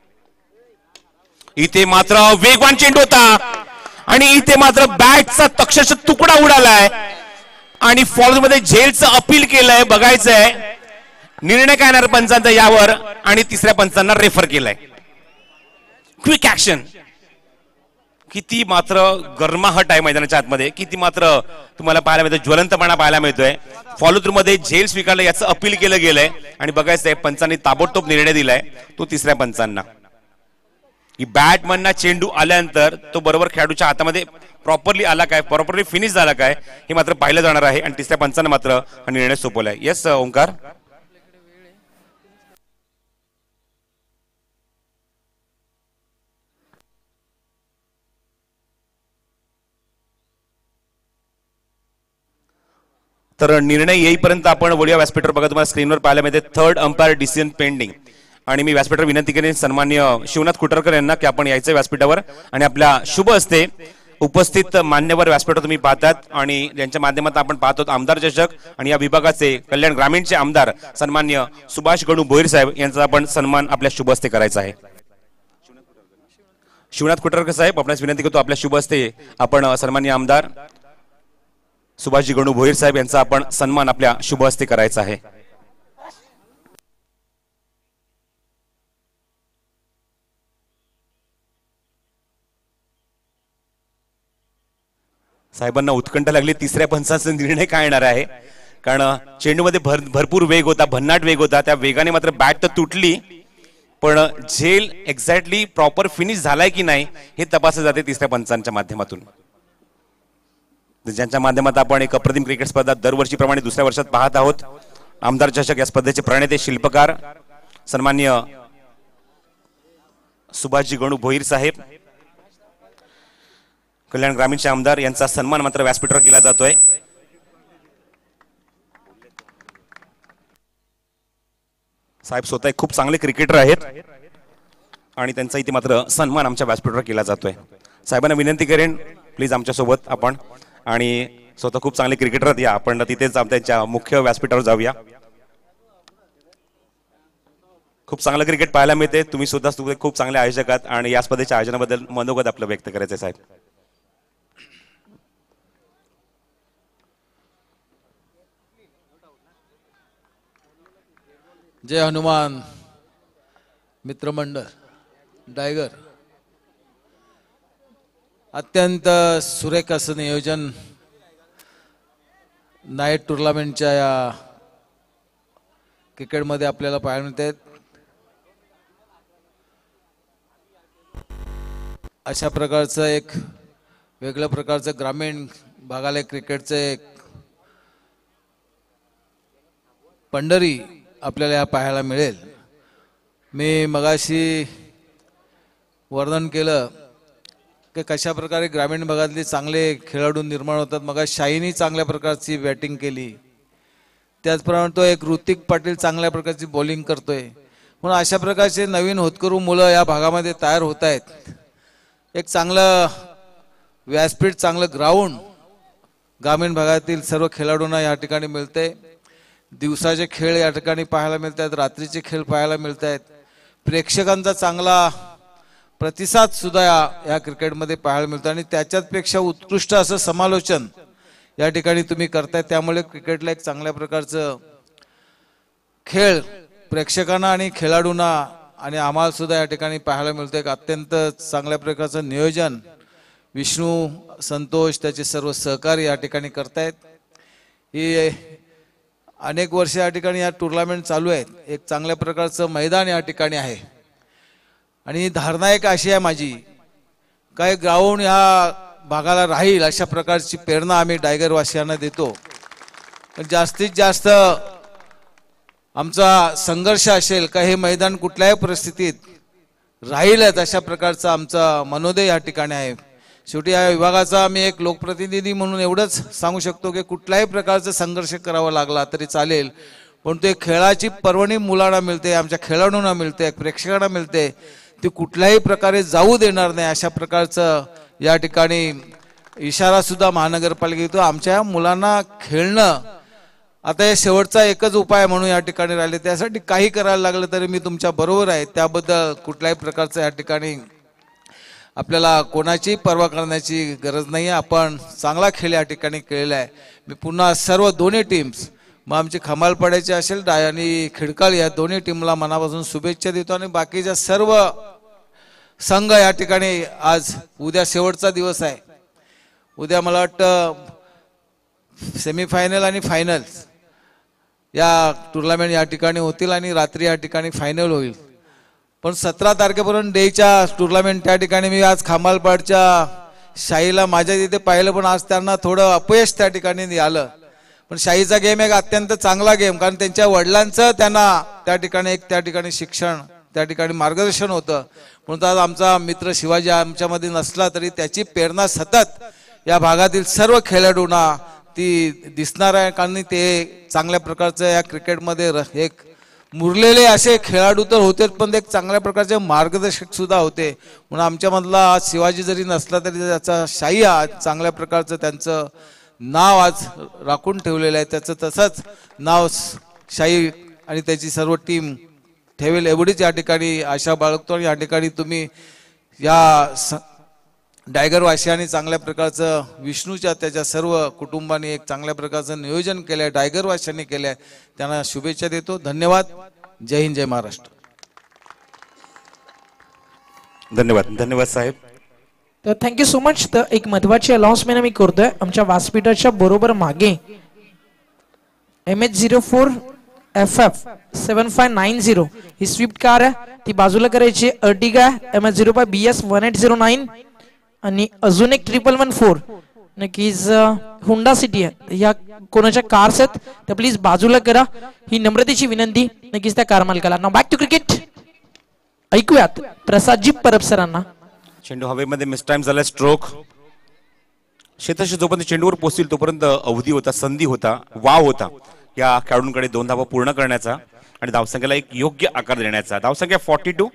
इथे मात्र वेगवान चेंडू होता आणि इथे मात्र बॅटचा अक्षरशः तुकडा उडालाय आणि फॉलो मध्ये झेलचं अपील केलंय. बघायचंय निर्णय काय येणार पंचांचा यावर आणि तिसऱ्या पंचांना रेफर केलाय. Quick action. किती मात्र गरमाहट आहे मैदानाच्या आतमध्ये, किती मात्र तुम्हाला पाहायला मिळतं, ज्वलंतपणा पाहायला मिळतोय. फॉलो थ्रू मध्ये झेल स्वीकारलं याचं अपील केलं गेलंय आणि बघायचंय पंचांनी ताबडतोब निर्णय दिलाय तो तिसऱ्या पंचांना. की बॅटमनना चेंडू आल्यानंतर तो बरोबर खेळाडूच्या हातामध्ये प्रॉपरली आला काय, प्रॉपरली फिनिश झाला काय हे मात्र पाहिलं जाणार आहे आणि तिसऱ्या पंचांना मात्र हा निर्णय सोपवलाय. येस ओंकार. तर निर्णय येईपर्यंत आपण वळूया व्यासपीठावर. बघा तुम्हाला स्क्रीनवर पाहायला मिळते थर्ड अंपायर डिसिजन पेंडिंग आणि मी व्यासपीठावर विनंती करेन सन्मान्य शिवनाथ खुटरकर यांना की आपण यायचं व्यासपीठावर आणि आपल्या शुभ हस्ते उपस्थित मान्यवर व्यासपीठावर तुम्ही पाहतात आणि यांच्या माध्यमातून आपण पाहतो आमदार चषक आणि या विभागाचे कल्याण ग्रामीणचे आमदार सन्मान्य सुभाष गणू भोईर साहेब यांचा आपण सन्मान आपल्या शुभ हस्ते करायचा आहे. शिवनाथ कुटरकर साहेब आपणास विनंती करतो आपल्या शुभ हस्ते आपण सन्माननीय आमदार सुभाषजी गणू भोईर साहेब यांचा आपण सन्मान आपल्या शुभ हस्ते करायचा आहे। साहेबांना उत्कंठ लागली तिसऱ्या पंचाचा निर्णय काय येणार आहे, कारण चेंडूमध्ये भर भरपूर वेग होता, भन्नाट वेग होता, त्या वेगाने मात्र बॅट तर तुटली पण झेल एक्झॅक्टली प्रॉपर फिनिश झालाय की नाही हे तपासले जाते तिसऱ्या पंचांच्या माध्यमातून, ज्यांच्या माध्यमात आपण एक अप्रतिम क्रिकेट स्पर्धा दरवर्षीप्रमाणे दुसऱ्या वर्षात पाहत आहोत। आमदार चषक या स्पर्धेचे प्रणेते शिल्पकार सन्माननीय सुभाषजी गणू भोईर साहेब, कल्याण ग्रामीणचे आमदार यांचा सन्मान मात्र व्यासपीठावर केला जातोय। साहेब स्वतः खूप चांगले क्रिकेटर आहेत आणि त्यांचा इथे मात्र सन्मान आमच्या व्यासपीठावर केला जातोय। साहेबांना विनंती करेन प्लीज आमच्या सोबत आपण, आणि स्वतः खूप चांगले क्रिकेटर आहेत, या आपण तिथेच त्यांच्या मुख्य व्यासपीठावर जाऊया। खूप चांगलं क्रिकेट पाहायला मिळते, तुम्ही सुद्धा खूप चांगले आयोजक आहात आणि या स्पर्धेच्या आयोजनाबद्दल मनोगत आपलं व्यक्त करायचं साहेब। जय हनुमान मित्रमंडळ डायगर, अत्यंत सुरेख असं नियोजन नाईट टुर्नामेंटच्या या क्रिकेटमध्ये आपल्याला पाहायला मिळते। अशा प्रकारचं एक वेगळ्या प्रकारचं ग्रामीण भागाला क्रिकेटचं एक पंढरी आपल्याला या पाहायला मिळेल। मी मगाशी वर्णन केलं की कशा प्रकारे ग्रामीण भागातले चांगले खेळाडू निर्माण होतात। मग शाहीनी चांगल्या प्रकारची बॅटिंग केली, त्याचप्रमाणे तो एक ऋतिक पाटील चांगल्या प्रकारची बॉलिंग करतोय, म्हणून अशा प्रकारचे नवीन होतकरू मुलं या भागामध्ये तयार होत आहेत। एक चांगलं व्यासपीठ, चांगलं ग्राउंड ग्रामीण भागातील सर्व खेळाडूंना या ठिकाणी मिळते। दिवसाचे खेळ या ठिकाणी पाहायला मिळतात, रात्रीचे खेळ पाहायला मिळत आहेत, प्रेक्षकांचा चांगला प्रतिसाद सुद्धा या, या क्रिकेटमध्ये पाहायला मिळतो आणि त्याच्यापेक्षा उत्कृष्ट असं समालोचन या ठिकाणी तुम्ही करताय। त्यामुळे क्रिकेटला एक चांगल्या प्रकारचं खेळ प्रेक्षकांना आणि खेळाडूंना आणि आम्हाला सुद्धा या ठिकाणी पाहायला मिळतं। एक अत्यंत चांगल्या प्रकारचं नियोजन विष्णू, संतोष, त्याचे सर्व सहकारी या ठिकाणी करतायत। ही अनेक वर्ष या ठिकाणी या टुर्नामेंट चालू आहेत, एक चांगल्या प्रकारचं मैदान या ठिकाणी आहे आणि धारणा एक अशी आहे माझी, काय ग्राउंड ह्या भागाला राहील अशा प्रकारची प्रेरणा आम्ही डायगर वासियांना देतो। जास्तीत जास्त आमचा संघर्ष असेल का हे मैदान कुठल्याही परिस्थितीत राहीलच अशा प्रकारचा आमचा मनोदय या ठिकाणी आहे। शेवटी या विभागाचा मी एक लोकप्रतिनिधी म्हणून एवढंच सांगू शकतो की कुठल्याही प्रकारचा संघर्ष करावा लागला तरी चालेल, पण ते खेळाची पर्वणी मुलांना मिळते, आमच्या खेळाडूंना मिळते, प्रेक्षकांना मिळते, ती कुठल्याही प्रकारे जाऊ देणार नाही अशा प्रकारचं या ठिकाणी इशारा सुद्धा महानगरपालिका देतो। आमच्या मुलांना खेळणं आता हे शेवटचा एकच उपाय म्हणून या ठिकाणी राहिले, त्यासाठी काही करायला लागलं तरी मी तुमच्या बरोबर आहे, त्याबद्दल कुठल्याही प्रकारचं या ठिकाणी आपल्याला कोणाची पर्वा करण्याची गरज नाही आहे। आपण चांगला खेळ या ठिकाणी खेळलेला आहे। मी पुन्हा सर्व दोन्ही टीम्स, मग आमची खमालपाड्याची असेल डाय आणि खिडकाळ, या दोन्ही टीमला मनापासून शुभेच्छा देतो आणि बाकीच्या सर्व संघ या ठिकाणी आज उद्या शेवटचा दिवस आहे, उद्या मला वाटतं सेमीफायनल आणि फायनल या टुर्नामेंट या ठिकाणी होतील आणि रात्री या ठिकाणी फायनल होईल, पण सतरा तारखेपर्यंत डेच्या टुर्नामेंट त्या ठिकाणी मी आज खामालपाडच्या शाहीला माझ्या तिथे पाहिलं, पण आज त्यांना थोडं अपयश त्या ठिकाणी आलं। पण शाहीचा गेम एक अत्यंत चांगला गेम, कारण त्यांच्या वडिलांचं त्यांना त्या ठिकाणी एक त्या ठिकाणी शिक्षण, त्या ठिकाणी मार्गदर्शन होतं, म्हणून आज आमचा मित्र शिवाजी आमच्यामध्ये नसला तरी त्याची प्रेरणा सतत या भागातील सर्व खेळाडूंना ती दिसणार आहे, कारण ते चांगल्या प्रकारचं या क्रिकेटमध्ये एक मुरलेले असे खेळाडू तर होतेच, पण एक चांगल्या प्रकारचे मार्गदर्शक सुद्धा होते, म्हणून आमच्यामधला आज शिवाजी जरी नसला तरी त्याचा शाही आज चांगल्या प्रकारचं त्यांचं नाव आज राखून ठेवलेलं आहे, त्याचं तसंच नाव शाही आणि त्याची सर्व टीम ठेवेल एवढीच या ठिकाणी आशा बाळगतो। आणि या ठिकाणी तुम्ही या डायगर वासियांनी चांगल्या प्रकारचं विष्णूच्या त्याच्या सर्व कुटुंबाने एक चांगल्या प्रकारचं नियोजन केलंय, डायगर वासियांनी केलंय, त्यांना शुभेच्छा देतो. धन्यवाद. जय हिंद, जय महाराष्ट्र. धन्यवाद. धन्यवाद साहेब. तर थँक्यू सो मच. तर एक महत्वाची अनाउन्समेंट मी करतोय. आमच्या व्यासपीठाच्या बरोबर मागे M H zero four F F seven five nine zero ही स्विफ्ट कार आहे, ती बाजूला करायची. Ertiga M H zero five B S one eight zero nine आणि अजून एक ट्रिपल वन फोर नक्कीच हुंडा सिटी आहे. या कोणाच्या कार्स आहेत तर प्लीज बाजूला करा, ही नम्रतेची विनंती नक्कीच त्या कार मालकाला. नाव बॅक टू क्रिकेट. ऐकूयात प्रसादजी परब सरांना. चेंडू हवेमध्ये मिस टाइम झाला. स्ट्रोक. क्षेत्रशी जोपर्यंत चेंडूवर पोहोचतील तोपर्यंत अवधी होता, संधी होता, वाव होता या खेळाडूंकडे दोन धावा पूर्ण करण्याचा आणि धावसंख्येला एक योग्य आकार देण्याचा. धावसंख्या फॉर्टी टू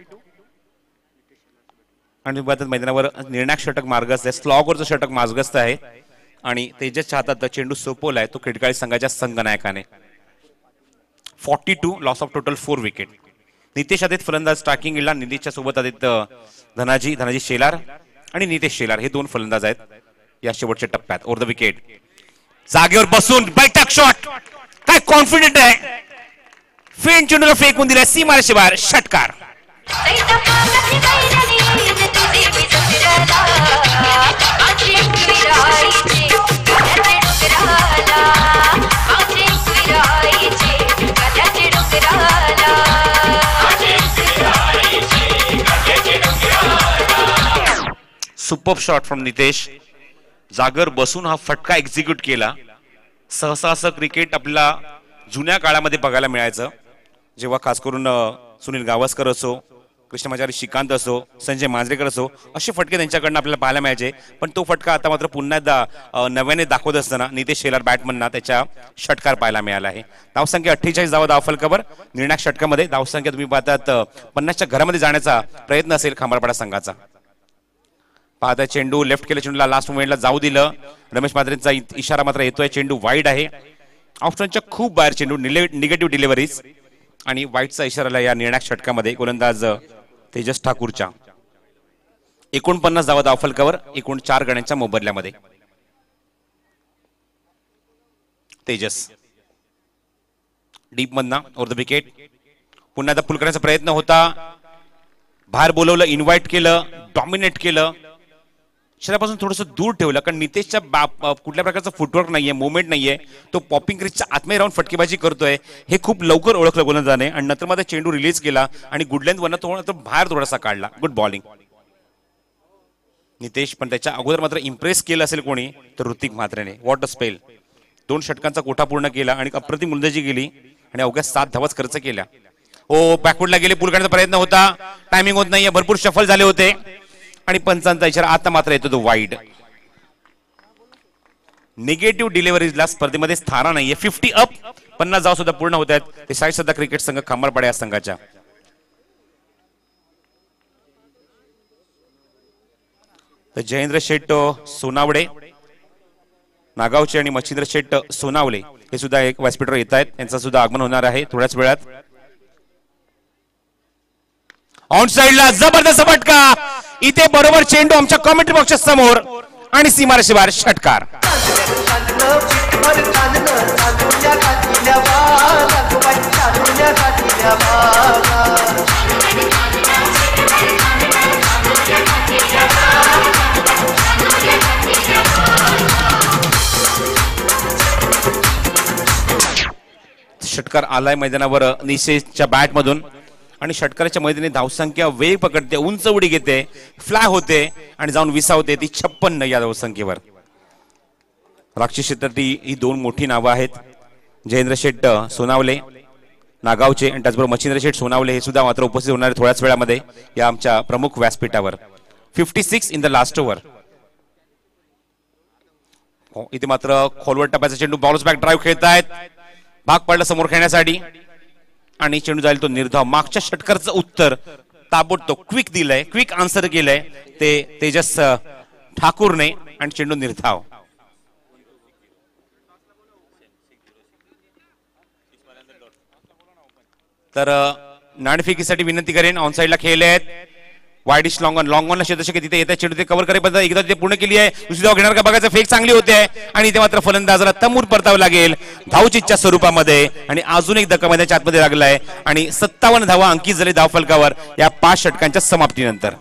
आणि मैदानावर निर्णायक षटक मार्गस्थ आहे. स्लॉगवरचं षटक मार्गस्थ आहे आणि तेजसच्या हातात चेंडू सोपवलाय तो खिडकाळी संघाच्या संघनायकाने. Forty two loss of total four wicket. Nitesh Aditya फलंदाज स्टार्किंग इला. नितेशच्या सोबत आदित्य धनाजी धनाजी शेलार आणि नितेश शेलार हे दोन फलंदाज आहेत या शेवटच्या टप्प्यात. Over the wicket. जागेवर बसून बैठक शॉट. काय कॉन्फिडेंट आहे. फेन चेंडूला फेकून दिलाय सीमारेषे बाहेर. षटकार. Super shot from Nitesh. जागर बसून हा फटका एक्झिक्यूट केला. सहसा असं क्रिकेट आपल्याला जुन्या काळामध्ये बघायला मिळायचं, जेव्हा खास करून सुनील गावस्कर असो, कृष्णमाचारी श्रीकांत असो, संजय मांजरेकर असो, असे फटके त्यांच्याकडनं आपल्याला पाहायला मिळायचे. पण तो फटका आता मात्र पुन्हा एकदा नव्याने दाखवत असताना नितेश शेलार बॅटमनना त्याच्या षटकार पाहायला मिळाला आहे. धावसंख्या अठ्ठेचाळीस धावा धावफलकावर. निर्णायक षटकामध्ये धावसंख्या तुम्ही पाहतात पन्नासच्या घरामध्ये जाण्याचा प्रयत्न असेल खांबारपाडा संघाचा. पाहता चेंडू लेफ्ट केला, चेंडूला लास्ट मोमेंटला जाऊ दिलं. रमेश मात्रेंचा इशारा मात्र येतोय. चेंडू वाईड आहे. ऑप्शनच्या खूप बाहेर चेंडू. निगेटिव्ह डिलिव्हरीज आणि वाईटचा इशारा या निर्णायक षटकामध्ये गोलंदाज तेजस ठाकूरच्या. एकोणपन्नास धावा धावफलकावर एकूण चार गड्यांच्या मोबदल्यामध्ये. तेजस डीप मधना ओव्हर द विकेट. पुन्हा एकदा पुल करण्याचा प्रयत्न होता. बाहेर बोलवलं, इन्व्हाइट केलं, डॉमिनेट केलं, शरीरापासून थोडंसं दूर ठेवलं. कारण नितेशच्या कुठल्या प्रकारचा फुटवर्क नाहीये, मुवमेंट नाहीये. तो पॉपिंग क्रीजच्या आतमध्ये राहून फटकेबाजी करतोय हे खूप लवकर ओळखलं गोलंदाजाने आणि नंतर मध्ये चेंडू रिलीज केला आणि गुड लेंथ वरनं थोडा बाहेर थोडासा काढला. Good bowling Nitesh. पण त्याच्या अगोदर मात्र इम्प्रेस केलं असेल कोणी तर ऋतिक म्हात्रेने. What a spell. दोन षटकांचा कोठा पूर्ण केला आणि अप्रतिम गोलंदाजी गेली आणि अवघ्या सात धावाच खर्च केल्या. ओ बॅकवर्डला गेले, पुल करण्याचा प्रयत्न होता, टायमिंग होत नाहीये, भरपूर शफल झाले होते आणि पंचांचा इशारा आता मात्र येतो तो वाईड. निगेटिव्ह डिलिव्हरीजला स्पर्धेमध्ये स्थान नाहीये. Fifty up. पन्नास धावा सुद्धा पूर्ण होत आहेत. ते साई सध्या क्रिकेट संघ खांबारपाडा या संघाच्या. तर जयेंद्र शेट सोनावडे नागावचे आणि मच्छिंद्र शेट सोनावले हे सुद्धा एक व्यासपीठावर येत आहेत. त्यांचं सुद्धा आगमन होणार आहे थोड्याच वेळात. ऑन साइडला जबरदस्त फटका. इथे बरोबर चेंडू आमच्या कॉमेंट्री बॉक्सच्या समोर आणि सीमारेषे बाहेर. षटकार. षटकार आलाय मैदानावर निशेषच्या बॅट मधून आणि षटकाराच्या मैदानी धावसंख्या वेग पकडते, उंच उडी घेते, फ्लाय होते आणि जाऊन विसावते ती छप्पन्न या धावसंख्येवर. राक्षी क्षेत्रातली ही दोन मोठी नावं आहेत. जयेंद्र शेट सोनावले नागावचे आणि त्याचबरोबर मच्छिंद्र शेट सोनावले हे सुद्धा मात्र उपस्थित होणार थोड्याच वेळामध्ये या आमच्या प्रमुख व्यासपीठावर. Fifty six in the last over. इथे मात्र खोलवर टप्प्याचा चेंडू बाउन्स बॅक ड्राईव्ह खेळतायत. भाग पडला समोर खेळण्यासाठी आणि चेंडू जाईल तो निर्धाव. मागच्या षटकारचं उत्तर ताबडतोब क्विक दिलंय, क्विक आन्सर केलंय ते तेजस ठाकूरने आणि चेंडू निर्धाव. तर नाणेफेकीसाठी विनंती करेन. ऑन साइडला खेळले आहेत. वाईडिश लॉंग ऑन लॉंग ऑनला क्षेत्ररक्षक तिथे येतात चेंडू ते कव्हर करेपर्यंत एकदा ते पूर्ण केली आहे. दुसरी धाव घेणार का बघायचं. फेक चांगली होते आहे आणि इथे मात्र फलंदाजाला तमूर परतावं लागेल धावचीच्या स्वरूपामध्ये आणि अजून एक धक्का मैदानाच्या आतमध्ये लागलाय आणि सत्तावन्न धावा अंकित झाले धाव फलकावर या पाच षटकांच्या समाप्तीनंतर.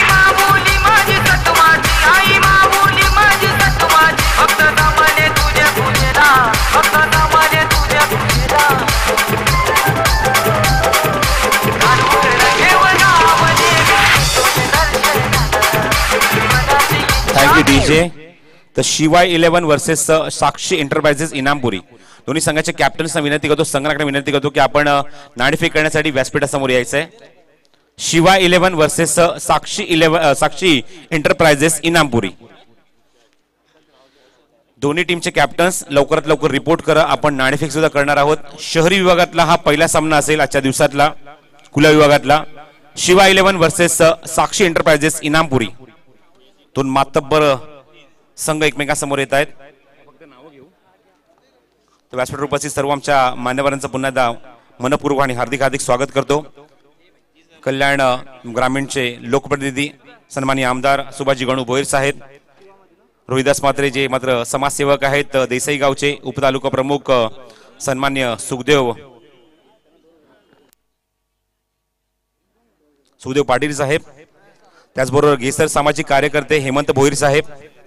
Thank you DJ. तर Shivay eleven versus Sakshi enterprises Inampuri दोन्ही संघाच्या कॅप्टन्सना विनंती करतो संघाकडे विनंती करतो की आपण नाणेफेक करण्यासाठी व्यासपीठासमोर यायचंय. Shivay eleven versus Sakshi eleven Sakshi enterprises Inampuri दोन्ही टीमचे कॅप्टन्स लवकरात लवकर रिपोर्ट करा. आपण नाणेफेक सुद्धा करणार आहोत. शहरी विभागातला हा पहिला सामना असेल आजच्या दिवसातला. खुल्या विभागातला Shivay eleven versus Sakshi enterprises Inampuri दोन मातब्बर संघ एकमेकांसमोर येत आहेत. व्यासपीठावर उपस्थित सर्व आमच्या मान्यवरांचं पुन्हा एकदा मनपूर्वक आणि हार्दिक हार्दिक स्वागत करतो. कल्याण ग्रामीणचे लोकप्रतिनिधी सन्माननीय आमदार सुभाषजी गणू भोईर साहेब, रोहिदास म्हात्रे जे मात्र समाजसेवक आहेत, देसाई गावचे उपतालुका प्रमुख सन्मान्य सुखदेव सुखदेव पाटील साहेब, त्याचबरोबर गेसर सामाजिक कार्यकर्ते हेमंत भोईर साहेब,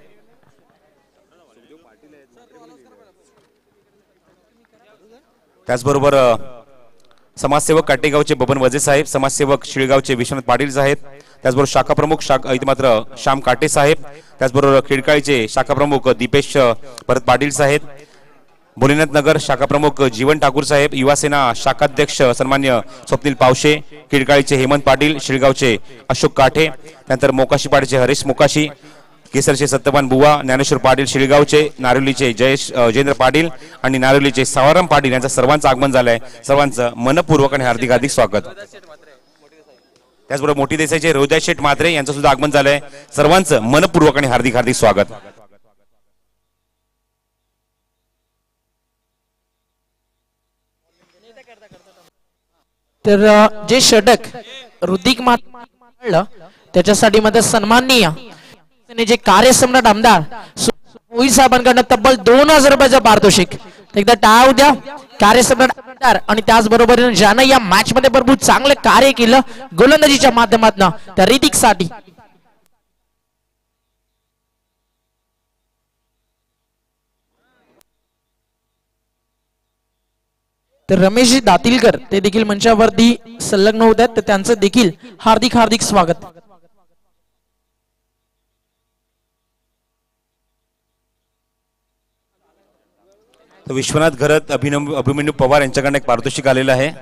त्याचबरोबर समाजसेवक काटेगावचे बबन वजे साहेब, समाजसेवक शिळगावचे विश्वनाथ पाटील साहेब, त्याचबरोबर शाखा प्रमुख शाखा इथे मात्र श्याम काटे साहेब, त्याचबरोबर खिडकाळीचे शाखा प्रमुख दीपेश भरत पाटील साहेब, भोलेनाथ नगर शाखा प्रमुख जीवन ठाकूर साहेब, युवासेना शाखाध्यक्ष सन्मान्य स्वप्नील पावशे, खिडकाळीचे हेमंत पाटील, शिळगावचे अशोक काठे, त्यानंतर मोकाशी पाटीलचे हरीश मोकाशी, केसरचे सत्यवान बुवा, ज्ञानेश्वर पाटील शिळगावचे, नारोलीचे जयेश जयेंद्र पाटील आणि नारोलीचे सावराम पाटील यांचं सर्वांचं आगमन झालंय. सर्वांचं मनपूर्वक आणि हार्दिक हार्दिक स्वागत. त्याचबरोबर मोठी देसाईचे रोहिदास शेठ म्हात्रे यांचं सुद्धा आगमन झालंय. सर्वांचं मनपूर्वक आणि हार्दिक हार्दिक स्वागत. तर जे षटक ऋतिक मारलं त्याच्यासाठी मध्ये सन्माननीय जे कार्यसम्राट आमदार भोईर साहेबांकडनं तब्बल दोन हजार रुपयाचं पारितोषिक. एकदा टाळा द्या कार्यसम्राट आमदार आणि त्याचबरोबर ज्यानं या मॅच मध्ये भरपूर चांगलं कार्य केलं गोलंदाजीच्या माध्यमातून त्या ऋतिक साठी. तर रमेशजी दातीलकर ते देखील मंचावरती संलग्न होत आहेत तर त्यांचं देखील हार्दिक हार्दिक स्वागत. विश्वनाथ घरत अभिनव अभिमन्यू पवार यांच्याकडनं एक पारितोषिक आलेलं आहे.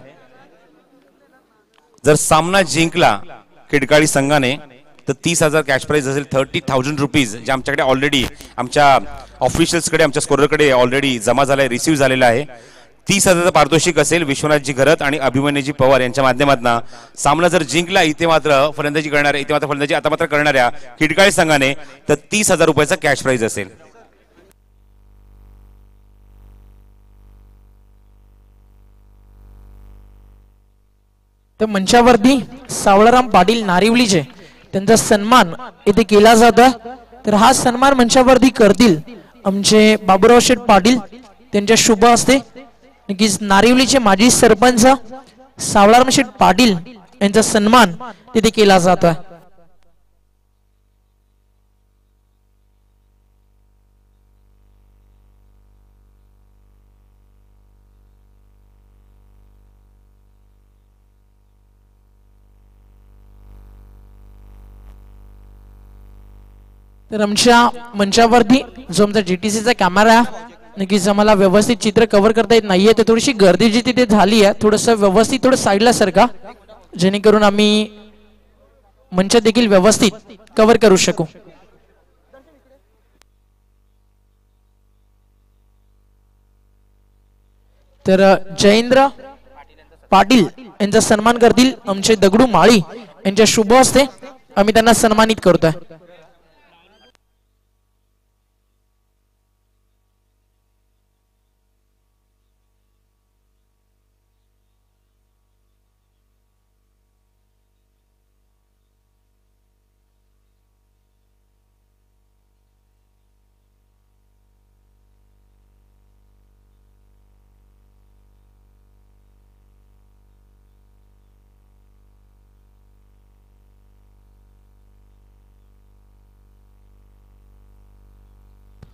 जर सामना जिंकला खिडकाळी संघाने तर तीस हजार कॅश प्राइज असेल, थर्टी थाउजंड रुपीज जे आमच्याकडे ऑलरेडी आमच्या ऑफिशियल्सकडे आमच्या स्कोररकडे ऑलरेडी जमा झालाय, रिसिव्ह झालेला आहे. तीस हजारचं पारितोषिक असेल विश्वनाथजी घरत आणि अभिमन्यूजी पवार यांच्या माध्यमातून. सामना जर जिंकला इथे मात्र फलंदाजी करणाऱ्या इथे मात्र फलंदाजी आता मात्र करणाऱ्या खिडकाळी संघाने तर तीस हजार रुपयाचा कॅश प्राइज असेल. तर मंचावरती सावळाराम पाटील नारिवलीचे त्यांचा सन्मान इथे केला जातोय. तर हा सन्मान मंचावरती करतील आमचे बाबूराव शेठ पाटील त्यांच्या शुभ हस्ते. नक्कीच नारिवलीचे माजी सरपंच सावळाराम शेठ पाटील यांचा सन्मान तिथे केला जातोय. तर आमच्या मंचावरती जो आमचा जीटीसीचा कॅमेरा आहे नक्कीच आम्हाला व्यवस्थित चित्र कव्हर करता येत नाहीये तर थोडीशी गर्दी जी तिथे झाली आहे थोडस व्यवस्थित थोडं साईडला सरका जेणेकरून आम्ही मंच देखील व्यवस्थित कव्हर करू शकू. तर जयेंद्र पाटील यांचा सन्मान करतील आमचे दगडू माळी यांच्या शुभ हस्ते आम्ही त्यांना सन्मानित करतोय.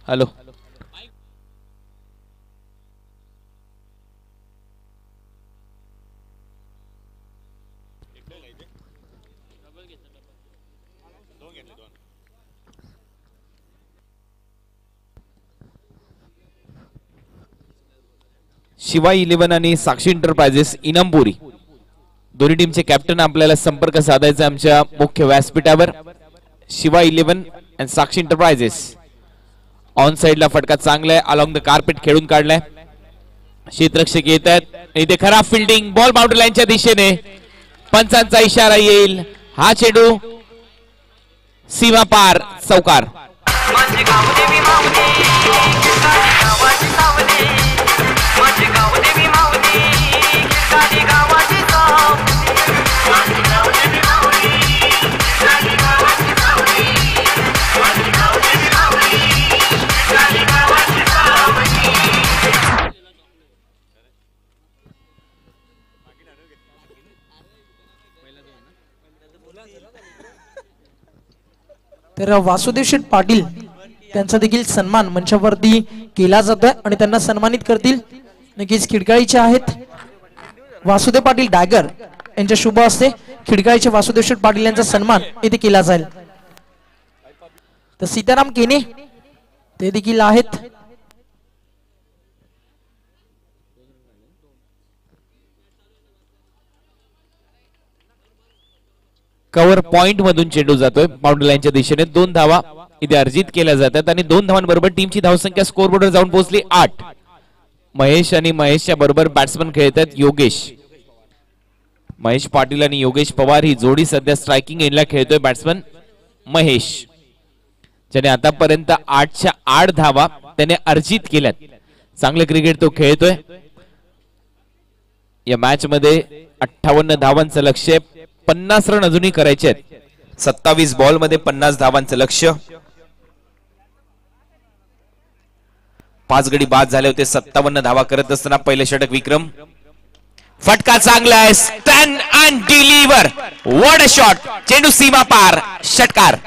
हॅलो शिवा इलेव्हन आणि साक्षी एंटरप्राइजेस इनामपुरी दोन्ही टीमचे कॅप्टन आपल्याला संपर्क साधायचा आमच्या मुख्य व्यासपीठावर. Shiva eleven and Sakshi enterprises on साइडला फटका चांगला आहे, अलॉंग द कार्पेट खेळून काढलाय. क्षेत्ररक्षक येत आहेत इथे खराब फिल्डिंग, बॉल बाउंड्री लाईनच्या दिशेने, पंचांचा इशारा येईल. हा चेंडू सीमा पार, चौकार. तर वासुदेव शेठ पाटील त्यांचा देखील सन्मान मंचावरती केला जातोय आणि त्यांना सन्मानित करतील नक्कीच खिडकाळीचे आहेत वासुदेव पाटील डायगर यांच्या शुभ हस्ते खिडकाळीचे वासुदेव शेठ पाटील यांचा सन्मान इथे केला जाईल. तर सीताराम केने ते देखील आहेत. कव्हर पॉइंट मधून चेंडू जातोय बाउंड्री लाईनच्या दिशेने. दोन धावा इथे अर्जित केल्या जातात आणि दोन धावांबरोबर टीमची धावसंख्या स्कोरबोर्डवर जाऊन पोहोचली आठ. महेश आणि महेशच्या बरोबर बॅट्समन खेळत आहेत योगेश. महेश पाटील आणि योगेश पवार ही जोडी सध्या स्ट्रायकिंग एंडला खेळतोय बॅट्समन महेश, ज्याने आतापर्यंत आठच्या आठ धावा त्याने अर्जित केल्यात. चांगलं क्रिकेट तो खेळतोय. या मॅच मध्ये अठ्ठावन्न धावांचं लक्ष्य, पन्नास रन अजूनही करायचे आहेत. सत्तावीस बॉल मध्ये पन्नास धावांचं लक्ष्य. पाच गडी बाद झाले होते. सत्तावन्न धावा करत असताना पहिले षटक विक्रम. फटका चांगला आहे, stand and deliver, what a shot. चेंडू सीमा पार, षटकार.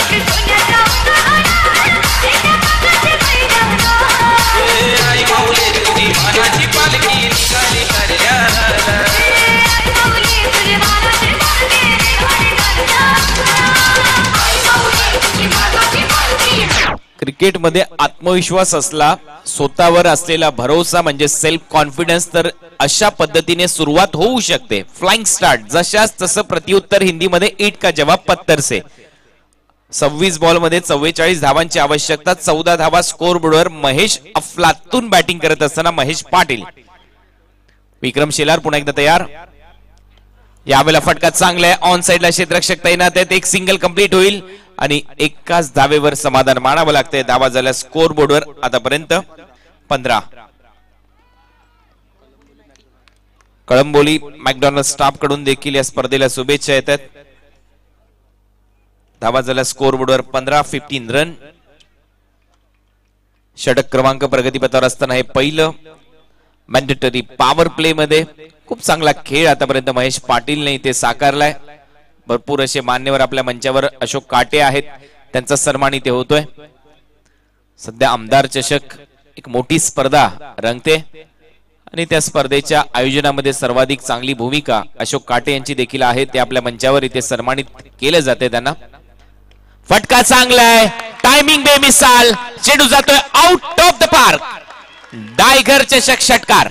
क्रिकेटमध्ये आत्मविश्वास असला, स्वतःवर असलेला भरोसा म्हणजे सेल्फ कॉन्फिडन्स, तर अशा पद्धतीने सुरुवात होऊ शकते. फ्लाइंग स्टार्ट, जशाच तसं प्रत्युत्तर हिंदीमध्ये ईट का जवाब पत्थर से. सव्वीस बॉल मध्ये चव्वेचाळीस धावांची आवश्यकता. चौदा धावा स्कोर बोर्डवर. महेश अफलातून बॅटिंग करत असताना महेश पाटील. विक्रम शेलार पुन्हा एकदा तयार. यावेळेला फटका चांगला आहे, ऑन साइडला क्षेत्ररक्षक तैनात आहेत. एक सिंगल कंप्लीट होईल आणि एकाच धावेवर समाधान मानावं लागतंय. धावा झाल्या स्कोर बोर्डवर आतापर्यंत पंधरा. कळंबोली मॅकडॉनल्ड स्टाफ कडून देखील या स्पर्धेला शुभेच्छा येतात. धावा झाल्या स्कोर बोर्डवर पंधरा, फिफ्टीन रन. षटक क्रमांक प्रगतीपथावर असताना हे पहिलं मॅन्डेटरी पॉवर प्ले मध्ये खूप चांगला खेळ आतापर्यंत महेश पाटीलने इथे साकारलाय. भरपूर असे मान्यवर आपल्या मंचावर अशोक काटे आहेत, त्यांचा सन्मान इथे होतोय. सध्या आमदार चषक एक मोठी स्पर्धा रंगते आणि त्या स्पर्धेच्या आयोजनामध्ये सर्वाधिक चांगली भूमिका अशोक काटे यांची देखील आहे. ते आपल्या मंचावर इथे सन्मानित केले जाते त्यांना. फटका चांगला आहे, टायमिंग बेमिसाल. चेंडू जातोय आउट ऑफ द पार्क. डायगर चषक षटकार.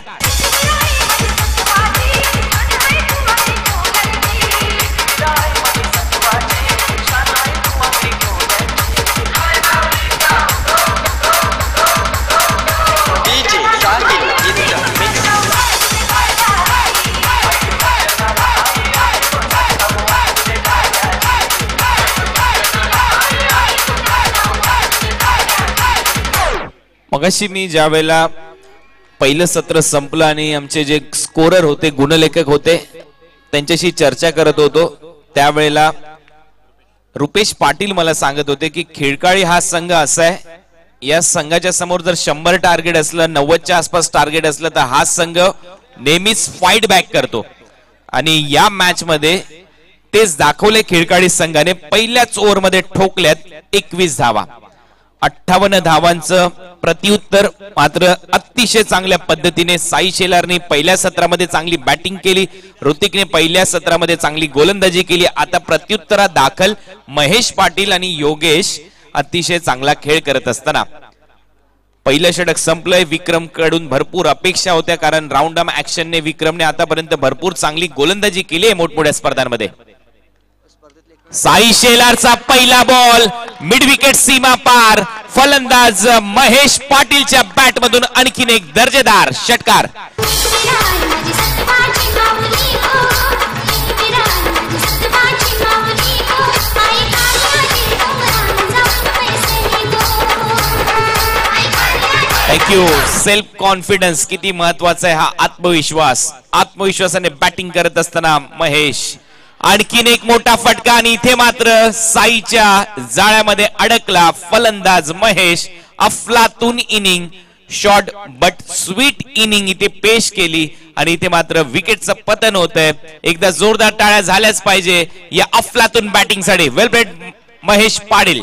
मगाशी मी ज्या वेळेला पहिलं सत्र संपलं आणि आमचे जे स्कोरर होते, गुणलेखक होते, त्यांच्याशी चर्चा करत होतो, त्यावेळेला रुपेश पाटील मला सांगत होते की खिळकाळी हा संघ असा आहे, या संघाच्या समोर जर शंभर टार्गेट असलं, नव्वदच्या आसपास टार्गेट असलं तर हा संघ नेहमीच फाईट बॅक करतो. आणि या मॅच मध्ये तेच दाखवले खिळकाळी संघाने. पहिल्याच ओव्हरमध्ये ठोकल्यात एकवीस धावा. अठ्ठावन्न धावांचं प्रत्युत्तर मात्र अतिशय चांगल्या पद्धतीने साई शेलारने पहिल्या सत्रामध्ये चांगली बॅटिंग केली, ऋतिकने पहिल्या सत्रामध्ये चांगली गोलंदाजी केली. आता प्रत्युत्तरात दाखल महेश पाटील आणि योगेश अतिशय चांगला खेळ करत असताना पहिलं षटक संपलंय. विक्रम कडून भरपूर अपेक्षा होत्या कारण राऊंड ऑफ ऍक्शनने विक्रमने आतापर्यंत भरपूर चांगली गोलंदाजी केली आहे मोठमोठ्या स्पर्धांमध्ये. साई शेलारचा पहिला बॉल मिड विकेट सीमा पार, फलंदाज महेश पाटीलच्या बॅट मधून आणखीन एक दर्जेदार षटकार. थँक्यू. सेल्फ कॉन्फिडन्स किती महत्वाचा आहे, हा आत्मविश्वास. आत्मविश्वासाने बॅटिंग करत असताना महेश आणखीन एक मोठा फटका आणि इथे मात्र साईच्या जाळ्यामध्ये अडकला फलंदाज महेश. अफलातून inning, short but sweet inning इथे पेश केली आणि इथे मात्र विकेटचं पतन होत आहे. एकदा जोरदार टाळ्या झाल्याच पाहिजे या अफलातून बॅटिंग साठी. Well played Mahesh Patil.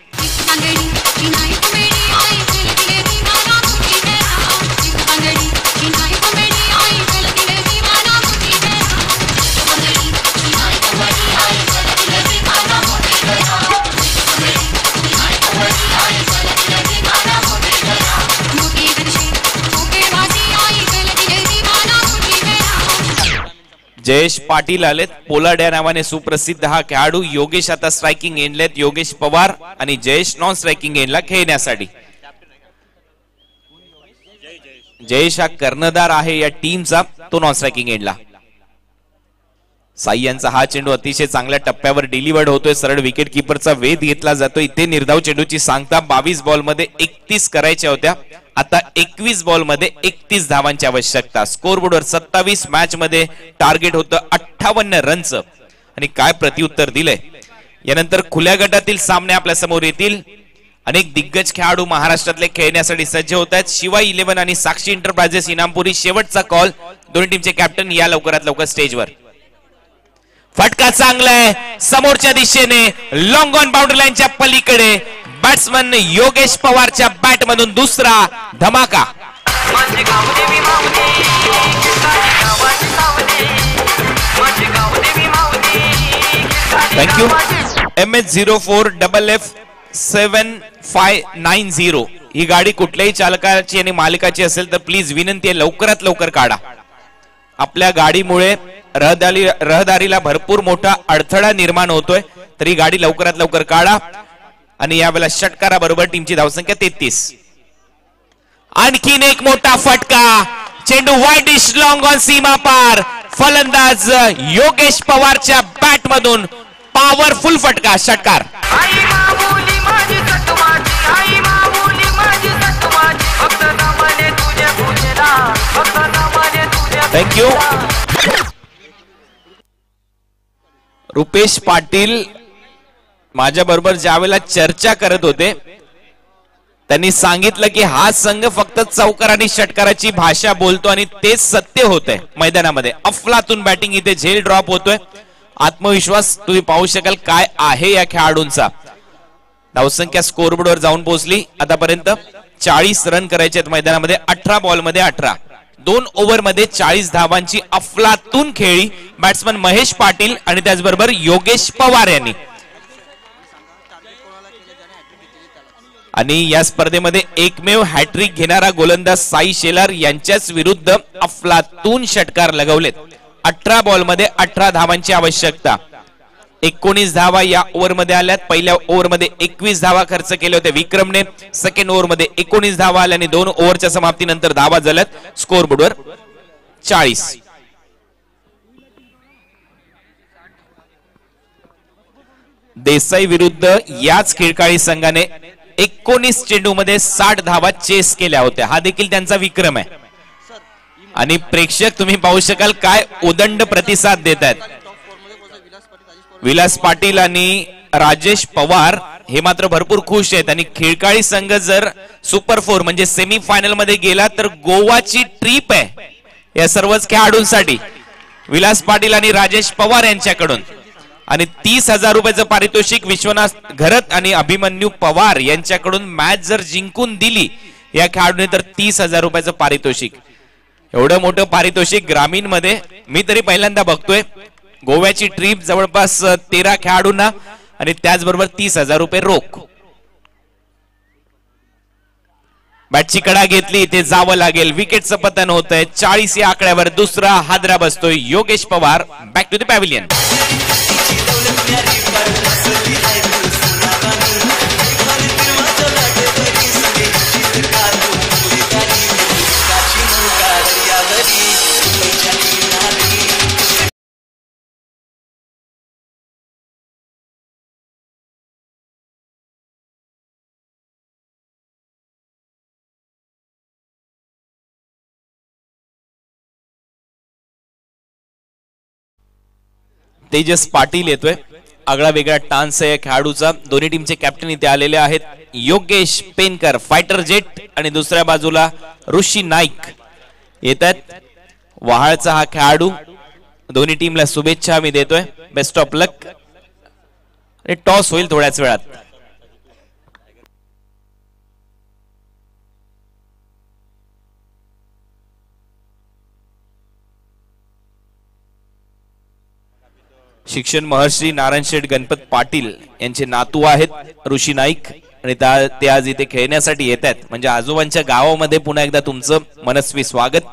जयेश पाटील आलेत. पोलाड या नावाने सुप्रसिद्ध हा खेळाडू. योगेश आता स्ट्रायकिंग एंडलेत. योगेश पवार आणि जयेश नॉन स्ट्रायकिंग एंडला खेळण्यासाठी. जयेश हा कर्णधार आहे या टीमचा, तो नॉन स्ट्रायकिंग एंडला. साई यांचा हा चेंडू अतिशय चांगल्या टप्प्यावर डिलिव्हर्ड होतोय. सरळ विकेट किपरचा वेध घेतला जातो. इथे निर्धाव चेंडूची सांगता बावीस बॉल मध्ये एकतीस करायच्या होत्या, आता एकवीस बॉल मध्ये एकतीस धावांची आवश्यकता. स्कोरबोर्डवर सत्तावीस, मॅच मध्ये टार्गेट होतं अठ्ठावन्न रनचं आणि काय प्रत्युत्तर दिलंय. यानंतर खुल्या गटातील सामने आपल्या समोर येतील. अनेक दिग्गज खेळाडू महाराष्ट्रातले खेळण्यासाठी सज्ज होत आहेत. शिवाय इलेव्हन आणि साक्षी एंटरप्राइजेस इनामपुरी शेवटचा कॉल. दोन्ही टीमचे कॅप्टन या लवकरात लवकर स्टेजवर. फटका चांगला आहे समोरच्या दिशेने, लॉंग ऑन बाउंड्री लाईनच्या पलीकडे. बॅट्समन योगेश पवारच्या बॅट मधून दुसरा धमाका. Thank you. M H zero four double F seven five nine zero ही गाडी कुठल्याही चालकाची आणि मालकाची असेल तर प्लीज विनंती आहे लवकरात लवकर काढा. आपल्या गाडीमुळे रहदारी रहदारीला भरपूर मोठा अडथळा निर्माण होतोय, तरी गाडी लवकरात लवकर काढा. आणि यावेळेला षटकाराबरोबर टीमची धावसंख्या तेहतीस. आणखीन एक मोठा फटका, चेंडू वाईड डिश लॉंग ऑन सीमा पार. फलंदाज योगेश पवारच्या बॅट मधून पॉवरफुल फटका, षटकार. थँक्यू. रुपेश पाटील माझ्या बरोबर ज्या वेळेला चर्चा करत होते त्यांनी सांगितलं की हा संघ फक्त चौकार आणि षटकाराची भाषा बोलतो आणि तेच सत्य होतंय मैदानामध्ये. अफलातून बॅटिंग, इथे झेल ड्रॉप होतोय. आत्मविश्वास तुम्ही पाहू शकाल काय आहे या खेळाडूंचा. धावसंख्या स्कोरबोर्डवर जाऊन पोहोचली. आतापर्यंत चाळीस रन करायचे आहेत मैदानामध्ये. अठरा बॉल मध्ये अठरा, दोन ओव्हर मध्ये चाळीस धावांची अफलातून खेळी बॅट्समन महेश पाटील आणि त्याचबरोबर योगेश पवार यांनी. आणि या स्पर्धेमध्ये एकमेव हॅट्रिक घेणारा गोलंदाज साई शेलार यांच्याच विरुद्ध अफलातून षटकार लगवलेत. अठरा बॉल मध्ये अठरा धावांची आवश्यकता. एकोणीस धावा या ओव्हर मध्ये आल्यात. पहिल्या ओव्हर मध्ये एकवीस धावा खर्च केले होते विक्रमने. सेकंड ओव्हर मध्ये एकोणीस धावा आल्या आणि दोन ओव्हरच्या समाप्तीनंतर धावा झाल्यात स्कोरबोर्डवर चाळीस. देसाई विरुद्ध याच खिळकाळी संघाने एकोणीस चेंडू मध्ये साठ धावा चेस केल्या होत्या. हा देखील त्यांचा विक्रम आहे. आणि प्रेक्षक तुम्ही पाहू शकाल काय उदंड प्रतिसाद देत आहेत. विलास पाटील आणि राजेश पवार हे मात्र भरपूर खुश आहेत. आणि खिळकाळी संघ जर सुपर फोर म्हणजे सेमी फायनल मध्ये गेला तर गोवाची ट्रिप आहे या सर्वच खेळाडूंसाठी. विलास पाटील आणि राजेश पवार यांच्याकडून आणि तीस हजार रुपयाचं पारितोषिक विश्वनाथ घरत आणि अभिमन्यू पवार यांच्याकडून मॅच जर जिंकून दिली या खेळाडूने तर तीस हजार रुपयाचं पारितोषिक. एवढं मोठं पारितोषिक ग्रामीण मध्ये मी तरी पहिल्यांदा बघतोय. गोव्याची ट्रिप जवळपास तेरा खेळाडूंना आणि त्याचबरोबर तीस हजार रुपये रोख. बॅटची कडा घेतली, इथे जावं लागेल. विकेटचं पतन होत आहे. चाळीस या आकड्यावर दुसरा हादरा बसतोय Yogesh Pawar. Back to the pavilion. Tejas Patil येतोय. आगळा वेगळा टान्स आहे खेळाडूचा. दोन्ही टीमचे कॅप्टन इथे आलेले आहेत. योगेश पेनकर फायटर जेट आणि दुसऱ्या बाजूला ऋषी नाईक येतात. वहाळचा हा खेळाडू. दोन्ही टीमला शुभेच्छा मी देतोय. Best of luck. टॉस होईल थोड्याच वेळात. शिक्षण महर्षी नारायण शेठ गणपत पाटील यांचे नातू आहेत ऋषी नाईक आणि ते आज इथे खेळण्यासाठी येत आहेत. म्हणजे आजोबांच्या गावामध्ये पुन्हा एकदा तुमचं मनस्वी स्वागत.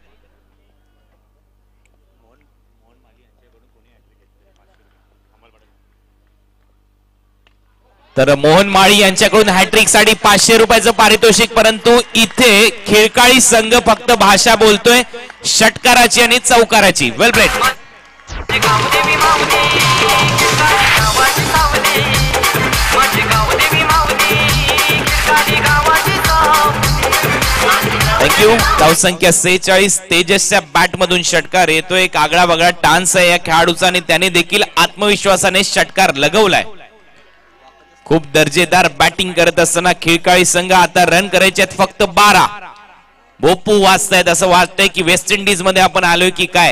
तर मोहन माळी यांच्याकडून हॅट्रिक साठी पाचशे रुपयाचं पारितोषिक. परंतु इथे खेळकाळी संघ फक्त भाषा बोलतोय षटकाराची आणि चौकाराची. वेल प्लेड. थँक्यू. धावसंख्या सेहेचाळीस. तेजसच्या बॅट मधून षटकार येतोय. एक आगळा वगळा टान्स आहे या खेळाडूचा आणि त्याने देखील आत्मविश्वासाने षटकार लगवलाय. खूप दर्जेदार बॅटिंग करत असताना खेळकाळी संघ आता रन करायचे आहेत फक्त बारा. बोपू वाचतायत असं वाटतंय की वेस्ट इंडिज मध्ये आपण आलोय की काय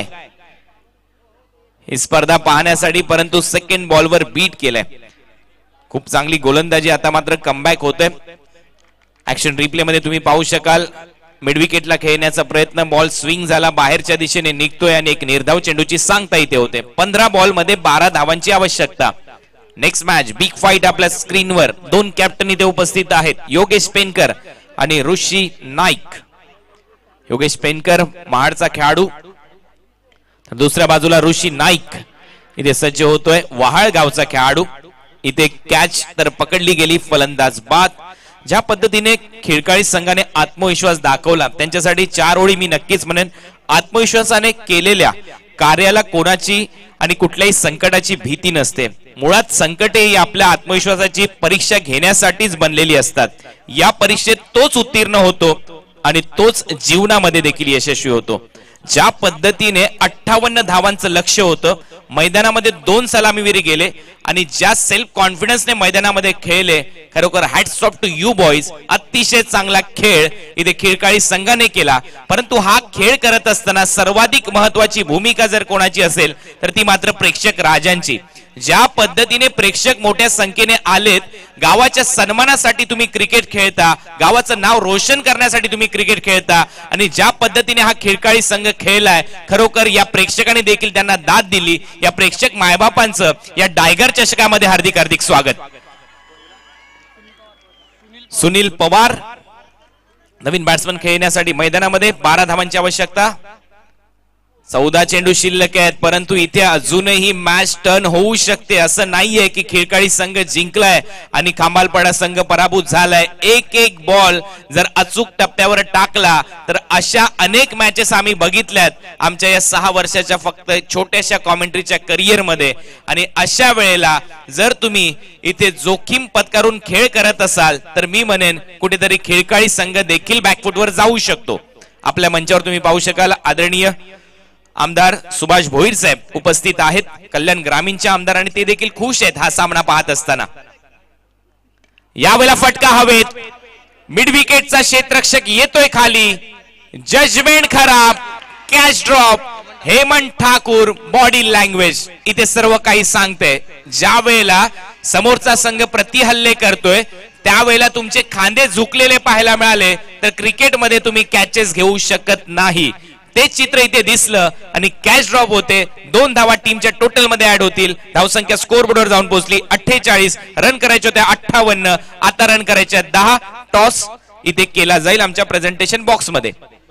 ही स्पर्धा पाहण्यासाठी. परंतु सेकंड बॉलवर बीट केलंय. खूप चांगली गोलंदाजी. आता मात्र कमबॅक होतोय. ऍक्शन रिप्ले मध्ये तुम्ही पाहू शकाल मिड विकेटला खेळण्याचा प्रयत्न. बॉल स्विंग झाला, बाहेरच्या दिशेने निघतोय आणि एक निर्धाव चेंडूची सांगता इथे होते. पंधरा बॉल मध्ये बारा धावांची आवश्यकता. नेक्स्ट मॅच बिग फाईट आपल्या स्क्रीनवर. दोन कॅप्टन इथे उपस्थित आहेत योगेश पेनकर आणि ऋषी नाईक. योगेश पेनकर महाडचा खेळाडू. दुसऱ्या बाजूला ऋषी नाईक इथे सज्ज होतोय वहाळ गावचा खेळाडू. इथे कॅच तर पकडली गेली. फलंदाज बाद. ज्या पद्धतीने खेळकाळी संघाने आत्मविश्वास दाखवला त्यांच्यासाठी चार ओळी मी नक्कीच म्हणेन. आत्मविश्वासाने केलेल्या कार्याला कोणाची आणि कुठल्याही संकटाची भीती नसते. मुळात संकटे ही आपल्या आत्मविश्वासाची परीक्षा घेण्यासाठीच बनलेली असतात. या परीक्षेत तोच उत्तीर्ण होतो आणि तोच जीवनामध्ये देखील यशस्वी होतो. ज्या पद्धतीने अठ्ठावन्न धावांचं लक्ष होतं. मैदानामध्ये दोन सलामीवीर गेले आणि ज्या सेल्फ कॉन्फिडन्सने मैदानामध्ये खेळले. खरोखर hats off to you boys. अतिशय चांगला खेळ इथे खेळकाळी संघाने केला. परंतु हा खेळ करत असताना सर्वाधिक महत्वाची भूमिका जर कोणाची असेल तर ती मात्र प्रेक्षक राजांची. ज्या पद्धतीने प्रेक्षक मोठ्या संख्येने आलेत. गावाच्या सन्मानासाठी तुम्ही क्रिकेट खेळता, गावाचं नाव रोशन करण्यासाठी तुम्ही क्रिकेट खेळता आणि ज्या पद्धतीने हा खेळकाळी संघ खेळलाय खरोखर या प्रेक्षकांनी देखील त्यांना दाद दिली. या प्रेक्षक मायबापांचं या डायगर चषकामध्ये हार्दिक हार्दिक स्वागत. सुनील पवार नवीन बॅट्समन खेळण्यासाठी मैदानामध्ये. बारा धावांची आवश्यकता. चौदा चेंडू शिल्लक आहेत. परंतु इथे अजूनही मॅच टर्न होऊ शकते. असं नाहीये की खेळकाळी संघ जिंकलाय आणि खांबालपाडा संघ पराभूत झालाय. एक एक बॉल जर अचूक टप्प्यावर टाकला तर अशा अनेक मॅचेस आम्ही बघितल्यात आमच्या या सहा वर्षाच्या फक्त छोट्याशा कॉमेंट्रीच्या करिअर मध्ये. आणि अशा वेळेला जर तुम्ही इथे जोखीम पत्करून खेळ करत असाल तर मी म्हणेन कुठेतरी खेळकाळी संघ देखील बॅकफुटवर जाऊ शकतो. आपल्या मंचावर तुम्ही पाहू शकाल आदरणीय आमदार सुभाष भोईर साहेब उपस्थित आहेत. कल्याण ग्रामीणच्या आमदार आणि ते देखील खुश आहेत हा सामना पाहत असताना. यावेळेला फटका हवेत. मिड विकेटचा क्षेत्ररक्षक येतोय खाली. जजमेंट खराब. Catch drop. Hemant Thakur body language इथे सर्व काही सांगते. ज्या वेळेला समोरचा संघ प्रतिहल्ले करतोय त्यावेळेला तुमचे खांदे झुकलेले पाहायला मिळाले तर क्रिकेटमध्ये तुम्ही कॅचेस घेऊ शकत नाही. ते चित्र इथे दिसलं आणि कॅच ड्रॉप होते. दोन धावा टीमच्या टोटल मध्ये ऍड होतील. धावसंख्या स्कोर बोर्डवर जाऊन पोहोचली अठ्ठेचाळीस. रन करायचे होते अठ्ठावन्न. आता रन करायचे दहा. टॉस इथे केला जाईल आमच्या प्रेझेंटेशन बॉक्स मध्ये.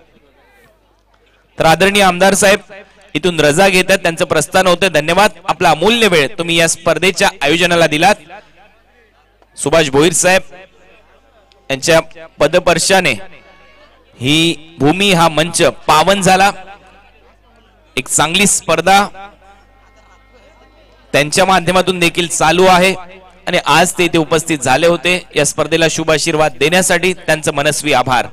तर आदरणीय आमदार साहेब इथून रजा घेतात. त्यांचं प्रस्थान होतं. धन्यवाद. आपला अमूल्य वेळ तुम्ही या स्पर्धेच्या आयोजनाला दिलात. सुभाष भोईर साहेब यांच्या पदपर्शाने ही भूमी हा मंच पावन झाला. एक चांगली स्पर्धा त्यांच्या माध्यमातून देखील चालू आहे आणि आज ते इथे उपस्थित झाले होते. या स्पर्धेला शुभ आशीर्वाद देण्यासाठी त्यांचं मनस्वी आभार.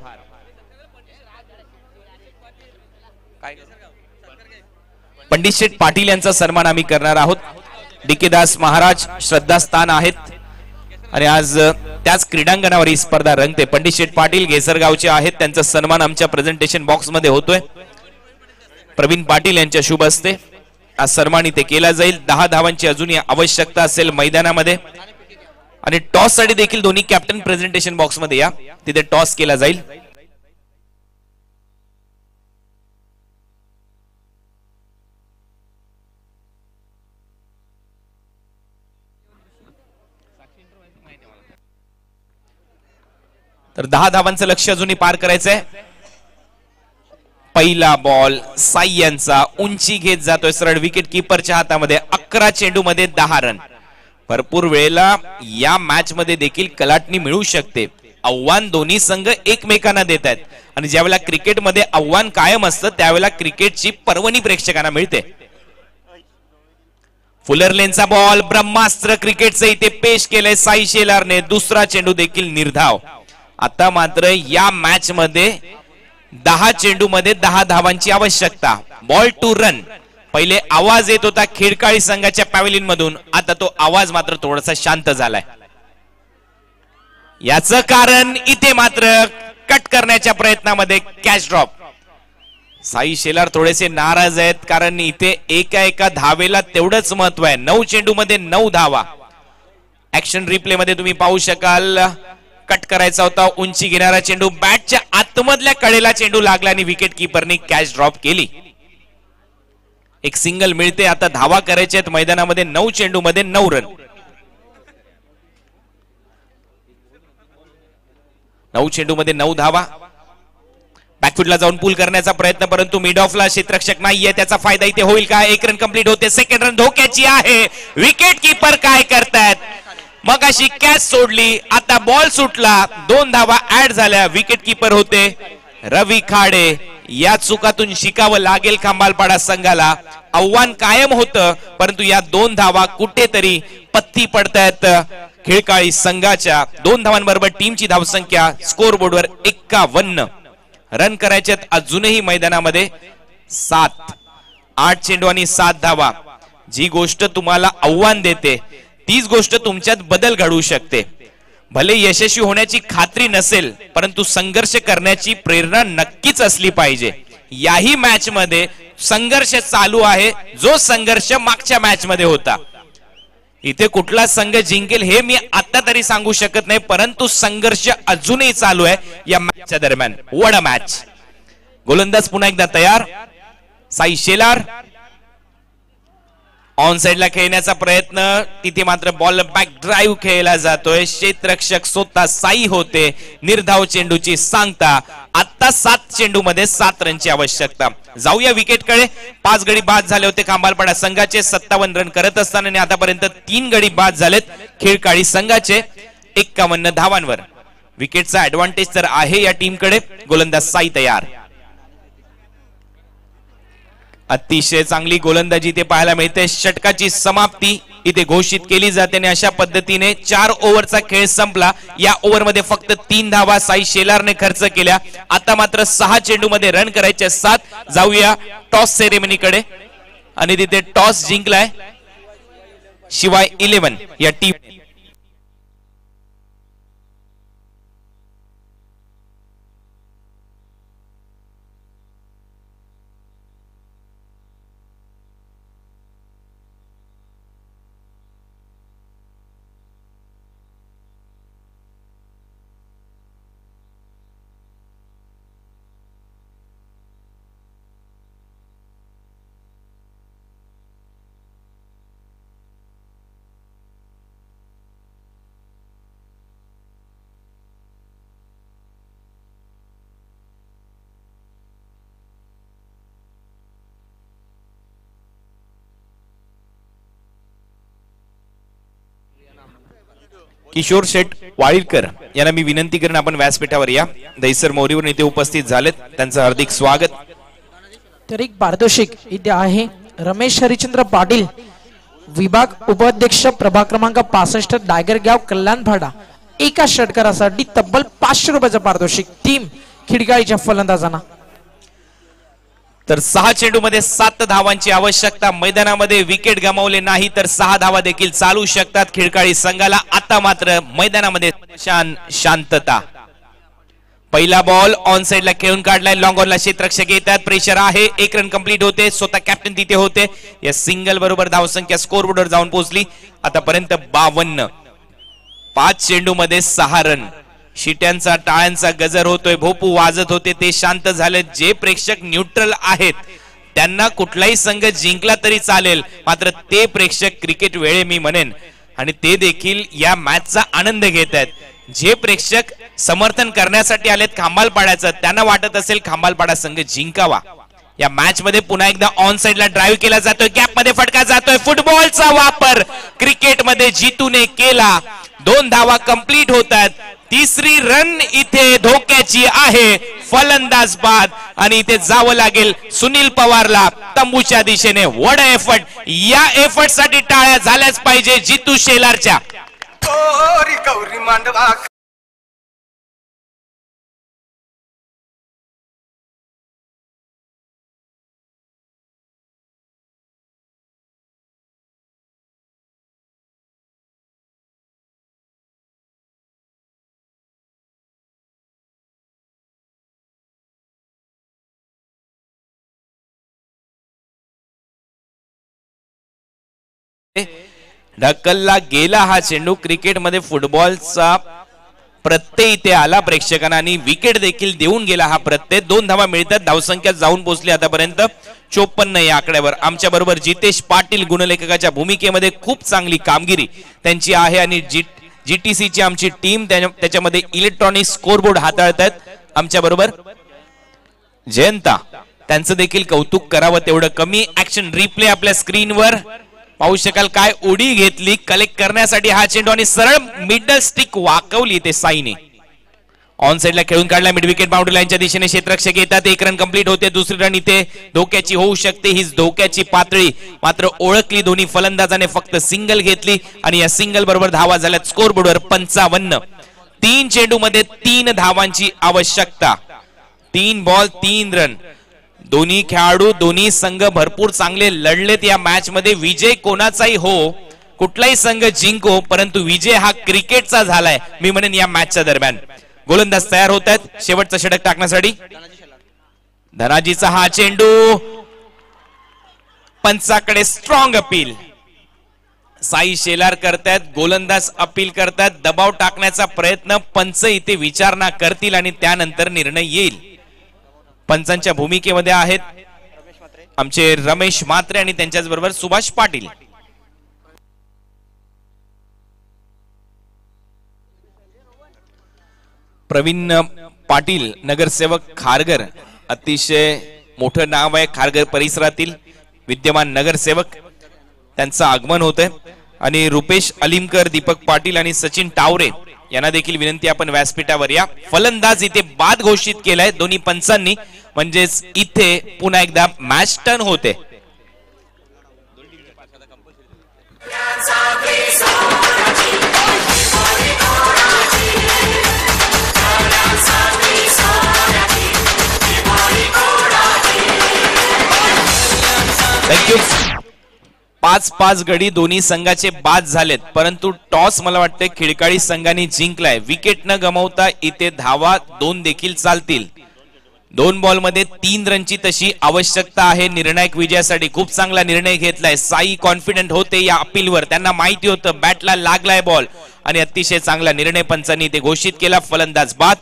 पंडित शेठ पाटील यांचा सन्मान आम्ही करणार आहोत. डी के दास महाराज श्रद्धास्थान आहेत आणि आज त्याच क्रीडांगणावर ही स्पर्धा रंगते. पंडित शेठ पाटील घेसरगावचे आहेत. त्यांचा सन्मान आमच्या प्रेझेंटेशन बॉक्स मध्ये होतोय. प्रवीण पाटील यांच्या शुभ हस्ते आज सन्मान इथे केला जाईल. दहा धावांची अजूनही आवश्यकता असेल मैदानामध्ये आणि टॉस साठी देखील दोन्ही कॅप्टन प्रेझेंटेशन बॉक्स मध्ये या. तिथे टॉस केला जाईल. तर दहा धावांचं लक्ष अजूनही पार करायचंय. पहिला बॉल साई यांचा उंची घेत जातोय सरळ विकेट किपरच्या हातामध्ये. अकरा चेंडू मध्ये दहा रन. भरपूर वेळेला या मॅच मध्ये देखील कलाटणी मिळू शकते. आव्हान दोन्ही संघ एकमेकांना देत आहेत आणि ज्यावेळेला क्रिकेटमध्ये आव्हान कायम असतं त्यावेळेला क्रिकेटची पर्वणी प्रेक्षकांना मिळते. फुलरलेनचा बॉल ब्रह्मास्त्र क्रिकेटचं इथे पेश केलंय साई शेलारने. दुसरा चेंडू देखील निर्धाव. आता मात्र या मॅच मध्ये दहा चेंडू मध्ये दहा धावांची आवश्यकता. Ball two run. पहिले आवाज येत होता खेडकाळी संघाच्या पॅव्हलियन मधून. आता तो आवाज मात्र थोडासा शांत झालाय. याचं कारण इथे मात्र कट करण्याच्या प्रयत्नामध्ये कॅच ड्रॉप. साई शेलार थोडेसे नाराज आहेत कारण इथे एका एका धावेला तेवढंच महत्व आहे. नऊ चेंडू मध्ये नऊ धावा. ऍक्शन रिप्ले मध्ये तुम्ही पाहू शकाल. कट करायचा होता उंची घेणारा चेंडू. बॅटच्या आतमधल्या कडेला चेंडू लागला आणि विकेट किपरने कॅच ड्रॉप केली. एक सिंगल मिळते. आता धावा करायच्या आहेत मैदानामध्ये. नऊ चेंडू मध्ये नऊ रन. नऊ चेंडू मध्ये नऊ धावा. बॅकफुटला जाऊन पूल करण्याचा प्रयत्न परंतु मिड ऑफला क्षेत्ररक्षक नाहीये. त्याचा फायदा इथे होईल का? एक रन कंप्लीट होते. सेकंड रन धोक्याची आहे. विकेट किपर काय करतायत? मग अशी कॅच सोडली. आता बॉल सुटला. दोन धावा ऍड झाल्या. विकेट किपर होते रवी खाडे. या चुकातून शिकावं लागेल खंबालपाडा संघाला. आव्हान कायम होतं परंतु या दोन धावा कुठेतरी पत्ती पडतायत खेळकाळी संघाच्या. दोन धावांबरोबर टीमची धावसंख्या स्कोर बोर्डवर एक्कावन्न. रन करायच्यात अजूनही मैदानामध्ये सात. आठ चेंडू आणि सात धावा. जी गोष्ट तुम्हाला आव्हान देते तीच गोष्ट तुमच्यात बदल घडवू शकते. भले यशस्वी होण्याची खात्री नसेल परंतु संघर्ष करण्याची प्रेरणा नक्कीच असली पाहिजे. याही मॅच मध्ये संघर्ष चालू आहे. जो संघर्ष मागच्या मॅच मध्ये होता. इथे कुठला संघ जिंकेल हे मी आता तरी सांगू शकत नाही परंतु संघर्ष अजूनही चालू आहे या मॅचच्या दरम्यान. वड मॅच. गोलंदाज पुन्हा एकदा तयार. साई शेलार ऑन साइडला खेळण्याचा प्रयत्न. तिथे मात्र बॉल बॅक ड्राईव्ह खेळला जातोय. क्षेत्ररक्षक स्वतः साई होते. निर्धाव चेंडूची सांगता. आता सात चेंडू मध्ये सात रनची आवश्यकता. जाऊया विकेटकडे. पाच गडी बाद झाले होते खांबालपाडा संघाचे सत्तावन्न रन करत असताना आणि आतापर्यंत तीन गडी बाद झालेत खेळकाळी संघाचे एक्कावन्न धावांवर. विकेटचा ऍडव्हान्टेज तर आहे या टीमकडे. गोलंदाज साई तयार. अतिशय चांगली गोलंदाजी इथे पाहायला मिळते. षटकाची समाप्ती इथे घोषित केली जाते आणि अशा पद्धतीने चार ओव्हरचा खेळ संपला. या ओव्हर मध्ये फक्त तीन धावा साई शेलारने खर्च केल्या. आता मात्र सहा चेंडू मध्ये रन करायचे सात. जाऊया टॉस सेरेमनीकडे आणि तिथे टॉस जिंकलाय शिवाय इलेव्हन या टीम. किशोर शेठ वाळीकर यांना मी विनंती करेन आपण व्यासपीठावर या. दहिसर मोरीवर इथे उपस्थित झालेत, त्यांचं हार्दिक स्वागत. तर एक पारितोषिक इथे आहे. रमेश हरिचंद्र पाटील, विभाग उपाध्यक्ष, प्रभाग क्रमांक पासष्ट, डायगरगाव, कल्याणफाडा, एका षटकारासाठी तब्बल पाचशे रुपयाचं पारितोषिक टीम खिडकाळीच्या फलंदाजांना. तर सहा चेंडू मध्ये सात धावांची आवश्यकता. मैदानामध्ये विकेट गमावले नाही तर सहा धावा देखील चालू शकतात खिडकाळी संघाला. आता मात्र मैदानामध्ये शान शांतता. पहिला बॉल ऑन साइडला खेळून काढलाय. लॉंग ऑनला क्षेत्ररक्षक येतात. प्रेशर आहे. एक रन कंप्लीट होते. स्वतः कॅप्टन तिथे होते. या सिंगल बरोबर धावसंख्या स्कोर बोर्डवर जाऊन पोहोचली आतापर्यंत बावन्न. पाच चेंडू मध्ये सहा रन. शिट्यांचा टाळ्यांचा गजर होतोय. भोपू वाजत होते ते शांत झाले. जे प्रेक्षक न्यूट्रल आहेत त्यांना कुठलाही संघ जिंकला तरी चालेल, मात्र ते प्रेक्षक क्रिकेट वेळे मी म्हणेन आणि ते देखील या मॅचचा आनंद घेत आहेत. जे प्रेक्षक समर्थन करण्यासाठी आलेत खांबालपाड्याचं, त्यांना वाटत असेल खांबालपाडा संघ जिंकावा. या मॅच मध्ये पुन्हा एकदा ऑन साइडला ड्राईव्ह केला जातोय. गॅप मध्ये फटका जातोय. फुटबॉलचा वापर क्रिकेटमध्ये जितूने केला. दोन धावा कंप्लीट होतात. तिसरी रन इथे धोक्याची आहे. फलंदाज बाद आणि इथे जावं लागेल सुनील पवारला तंबूच्या दिशेने. वड एफर्ट. या एफर्ट साठी टाळ्या झाल्याच पाहिजे जितू शेलारच्या. ढकलला गेला हा चेंडू. क्रिकेटमध्ये फुटबॉलचा प्रत्यय इथे आला प्रेक्षकांना आणि विकेट देखील देऊन गेला हा प्रत्यय. दोन धावा मिळतात. धावसंख्या जाऊन पोहोचली आतापर्यंत चोपन्न या आकड्यावर. आमच्या बरोबर जितेश पाटील गुणलेखकाच्या भूमिकेमध्ये खूप चांगली कामगिरी त्यांची आहे आणि जी जीटीसीची आमची टीम त्याच्यामध्ये इलेक्ट्रॉनिक स्कोरबोर्ड हाताळतात. आमच्या बरोबर जयंता, त्यांचं देखील कौतुक करावं तेवढं कमी. ऍक्शन रिप्ले आपल्या स्क्रीनवर पाहू शकाल. काय उडी घेतली कलेक्ट करण्यासाठी हा चेंडू आणि सरळ मिडल स्टिक वाकवली ते साईने. ऑन साइडला खेळून काढला. मिड विकेट बाउंड्री लाईनच्या दिशेने क्षेत्ररक्षक येतात. एक रन कंप्लीट होते. दुसरी रन इथे धोक्याची होऊ शकते. ही धोक्याची पातळी मात्र ओळखली. दोन्ही फलंदाजाने फक्त सिंगल घेतली आणि या सिंगल बरोबर धावा झाल्यात स्कोर बोर्डवर पंचावन्न. तीन चेंडू मध्ये तीन धावांची आवश्यकता. तीन बॉल तीन रन. दोन्ही खेळाडू दोन्ही संघ भरपूर चांगले लढलेत या मॅच मध्ये. विजय कोणाचाही हो, कुठलाही संघ जिंको, परंतु विजय हा क्रिकेटचा झालाय मी म्हणेन या मॅचच्या दरम्यान. गोलंदाज तयार होत आहेत शेवटचा षटक टाकण्यासाठी. धनाजीचा हा चेंडू. पंचाकडे स्ट्रॉंग अपील. साई शेलार करतायत. गोलंदाज अपील करतात. दबाव टाकण्याचा प्रयत्न. पंच इथे विचारणा करतील आणि त्यानंतर निर्णय येईल. पंचांच्या भूमिकेमध्ये आहेत आमचे रमेश म्हात्रे आणि त्यांच्याच बरोबर सुभाष पाटील. प्रवीण पाटील नगरसेवक खारघर, अतिशय मोठं नाव आहे खारघर परिसरातील विद्यमान नगरसेवक, त्यांचं आगमन होतंय. आणि रुपेश अलिमकर, दीपक पाटील आणि सचिन टावरे यांना देखील विनंती आपण व्यासपीठावर या. फलंदाज इथे बाद घोषित केलाय दोन्ही पंचांनी, म्हणजेच इथे पुन्हा एकदा मॅच टर्न होते. थँक्यू. पाच पाच गडी दोन्ही संघाचे बाद झालेत, परंतु टॉस मला वाटते खिडकाळी संघाने जिंकलाय. विकेट न गमावता इथे धावा दोन देखील चालतील. दोन बॉल मध्ये तीन रनची तशी आवश्यकता आहे निर्णायक विजयासाठी. खूप चांगला निर्णय घेतलाय. साई कॉन्फिडंट होते या अपीलवर. त्यांना माहिती होतं बॅटला लागलाय बॉल आणि अतिशय चांगला निर्णय पंचांनी ते घोषित केला. फलंदाज बाद.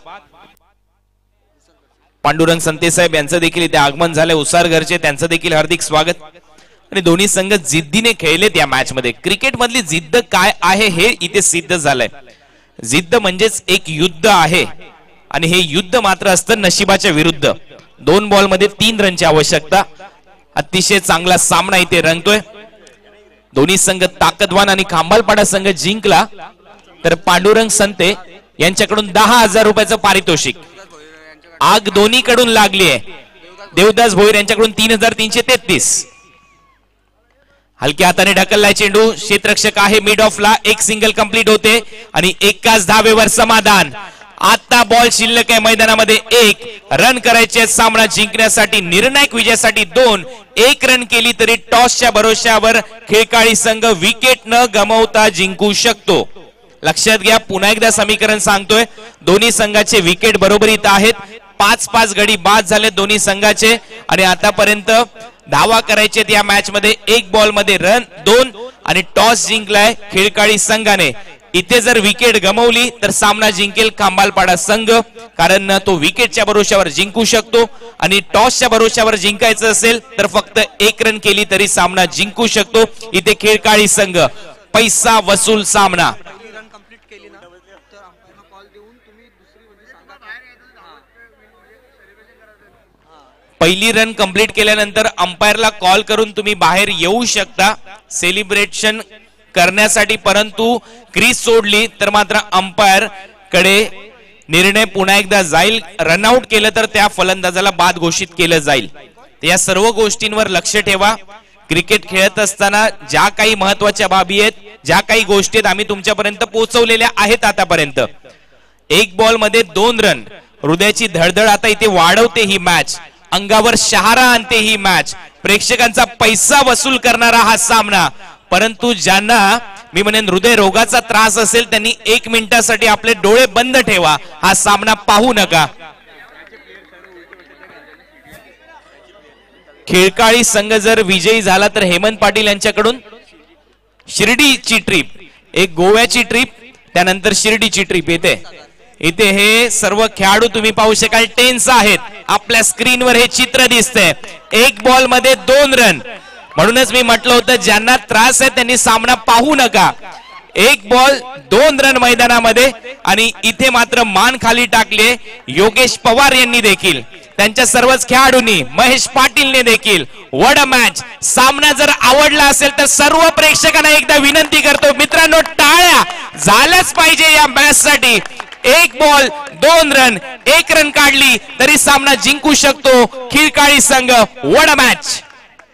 पांडुरंग संतेसाहेब यांचं देखील इथे आगमन झालंय उसार घरचे, त्यांचं देखील हार्दिक स्वागत. आणि दोन्ही संघ जिद्दीने खेळलेत या मॅच मध्ये. क्रिकेट मधली जिद्द काय आहे हे इथे सिद्ध झालंय. जिद्द म्हणजेच एक युद्ध आहे आणि हे युद्ध मात्र असतं नशिबाच्या विरुद्ध. दोन बॉल मध्ये तीन रनची आवश्यकता. अतिशय चांगला सामना इथे रंगतोय. दोन्ही संघ ताकदवान आणि खांबालपाडा संघ जिंकला तर पांडुरंग संते यांच्याकडून दहा हजार रुपयाचं पारितोषिक. आग दोन्हीकडून लागली आहे. देवदास भोईर यांच्याकडून तीन हजार तीनशे तेहतीस. हलक्या हाताने ढकललाय चेंडू. क्षेत्ररक्षक आहे मिड ऑफला. एक सिंगल कंप्लीट होते आणि एकाच धावेवर समाधान. आता बॉल शिल्लक आहे मैदानामध्ये. एक रन करायचे सामना जिंकण्यासाठी, निर्णायक विजयासाठी दोन. एक रन केली तरी टॉसच्या भरोश्यावर खेळकाळी संघ विकेट न गमावता जिंकू शकतो. लक्षात घ्या, पुन्हा एकदा समीकरण सांगतोय. दोन्ही संघाचे विकेट बरोबरीत आहेत. पाच पाच गडी बाद झाले दोन्ही संघाचे आणि आतापर्यंत धावा करायचे या मॅच मध्ये. एक बॉल मध्ये रन दोन आणि टॉस जिंकलाय खेळकाळी संघाने. इथे जर विकेट गमावली तर सामना जिंकेल खांबालपाडा संघ, कारण तो विकेटच्या भरोश्यावर जिंकू शकतो आणि टॉसच्या भरोश्यावर जिंकायचं असेल तर फक्त एक रन केली तरी सामना जिंकू शकतो. इथे खेळकाळी संघ पैसा वसूल सामना. पहिली रन कंप्लीट केल्यानंतर अंपायरला कॉल करून तुम्ही बाहेर येऊ शकता सेलिब्रेशन करण्यासाठी, परंतु क्रीज सोडली तर मात्र अंपायर कडे निर्णय पुन्हा एकदा जाईल. रनआउट केलं तर त्या फलंदाजाला बाद घोषित केलं जाईल. या सर्व गोष्टींवर लक्ष ठेवा. क्रिकेट खेळत असताना ज्या काही महत्वाच्या बाबी आहेत, ज्या काही गोष्टी आहेत आम्ही तुमच्यापर्यंत पोहोचवलेल्या आहेत आतापर्यंत. एक बॉल मध्ये दोन रन. हृदयाची धडधड आता इथे वाढवते ही मॅच. अंगावर शहारा आणते ही मॅच. प्रेक्षकांचा पैसा वसूल करणारा हा सामना. परंतु ज्यांना मी म्हणेन हृदय रोगाचा त्रास असेल त्यांनी एक मिनिटासाठी आपले डोळे बंद ठेवा. हा सामना पाहू नका. खेळकाळी संघ जर विजयी झाला तर हेमंत पाटील यांच्याकडून शिर्डीची ट्रिप, एक गोव्याची ट्रिप, त्यानंतर शिर्डीची ट्रिप येते. इथे हे सर्व खेळाडू तुम्ही पाहू शकाल टेन्स आहेत. आपल्या स्क्रीनवर हे चित्र दिसतंय. एक बॉल मध्ये दोन रन. म्हणूनच मी म्हटलं होतं ज्यांना त्रास आहे त्यांनी सामना पाहू नका. एक बॉल दोन रन मैदानामध्ये आणि इथे मात्र मान खाली टाकले योगेश पवार यांनी देखील, त्यांच्या सर्वच खेळाडूंनी, महेश पाटीलने देखील. What a match. सामना जर आवडला असेल तर सर्व प्रेक्षकांना एकदा विनंती करतो मित्रांनो, टाळ्या झाल्याच पाहिजे या मॅच साठी. एक बॉल दोन रन, एक रन काढली तरी सामना जिंकू शकतो खिळकाळी संघ. What a match.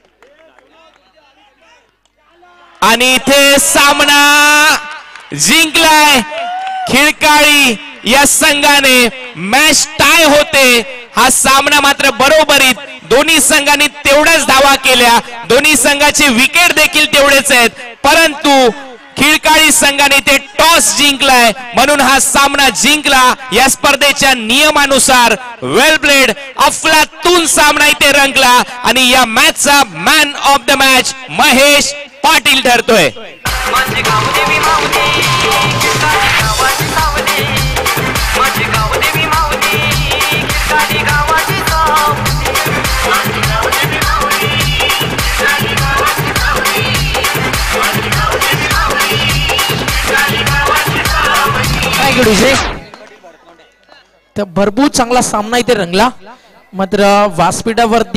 आणि इथे सामना जिंकलाय खिळकाळी या संघाने. मॅच टाय होते. हा सामना मात्र बरोबरीत. दोन्ही संघांनी तेवढ्याच धावा केल्या. दोन्ही संघाचे विकेट देखील तेवढेच आहेत. परंतु खिळकाळी संघाने ते टॉस जिंकलाय म्हणून हा सामना जिंकला. या स्पर्धेच्या नियमानुसार वेल प्लेड, अफलातून सामना इथे रंगला आणि या मॅचचा man of the match Mahesh Patil ठरतोय. तर भरपूर चांगला सामना इथे रंगला. मात्र व्यासपीठावरती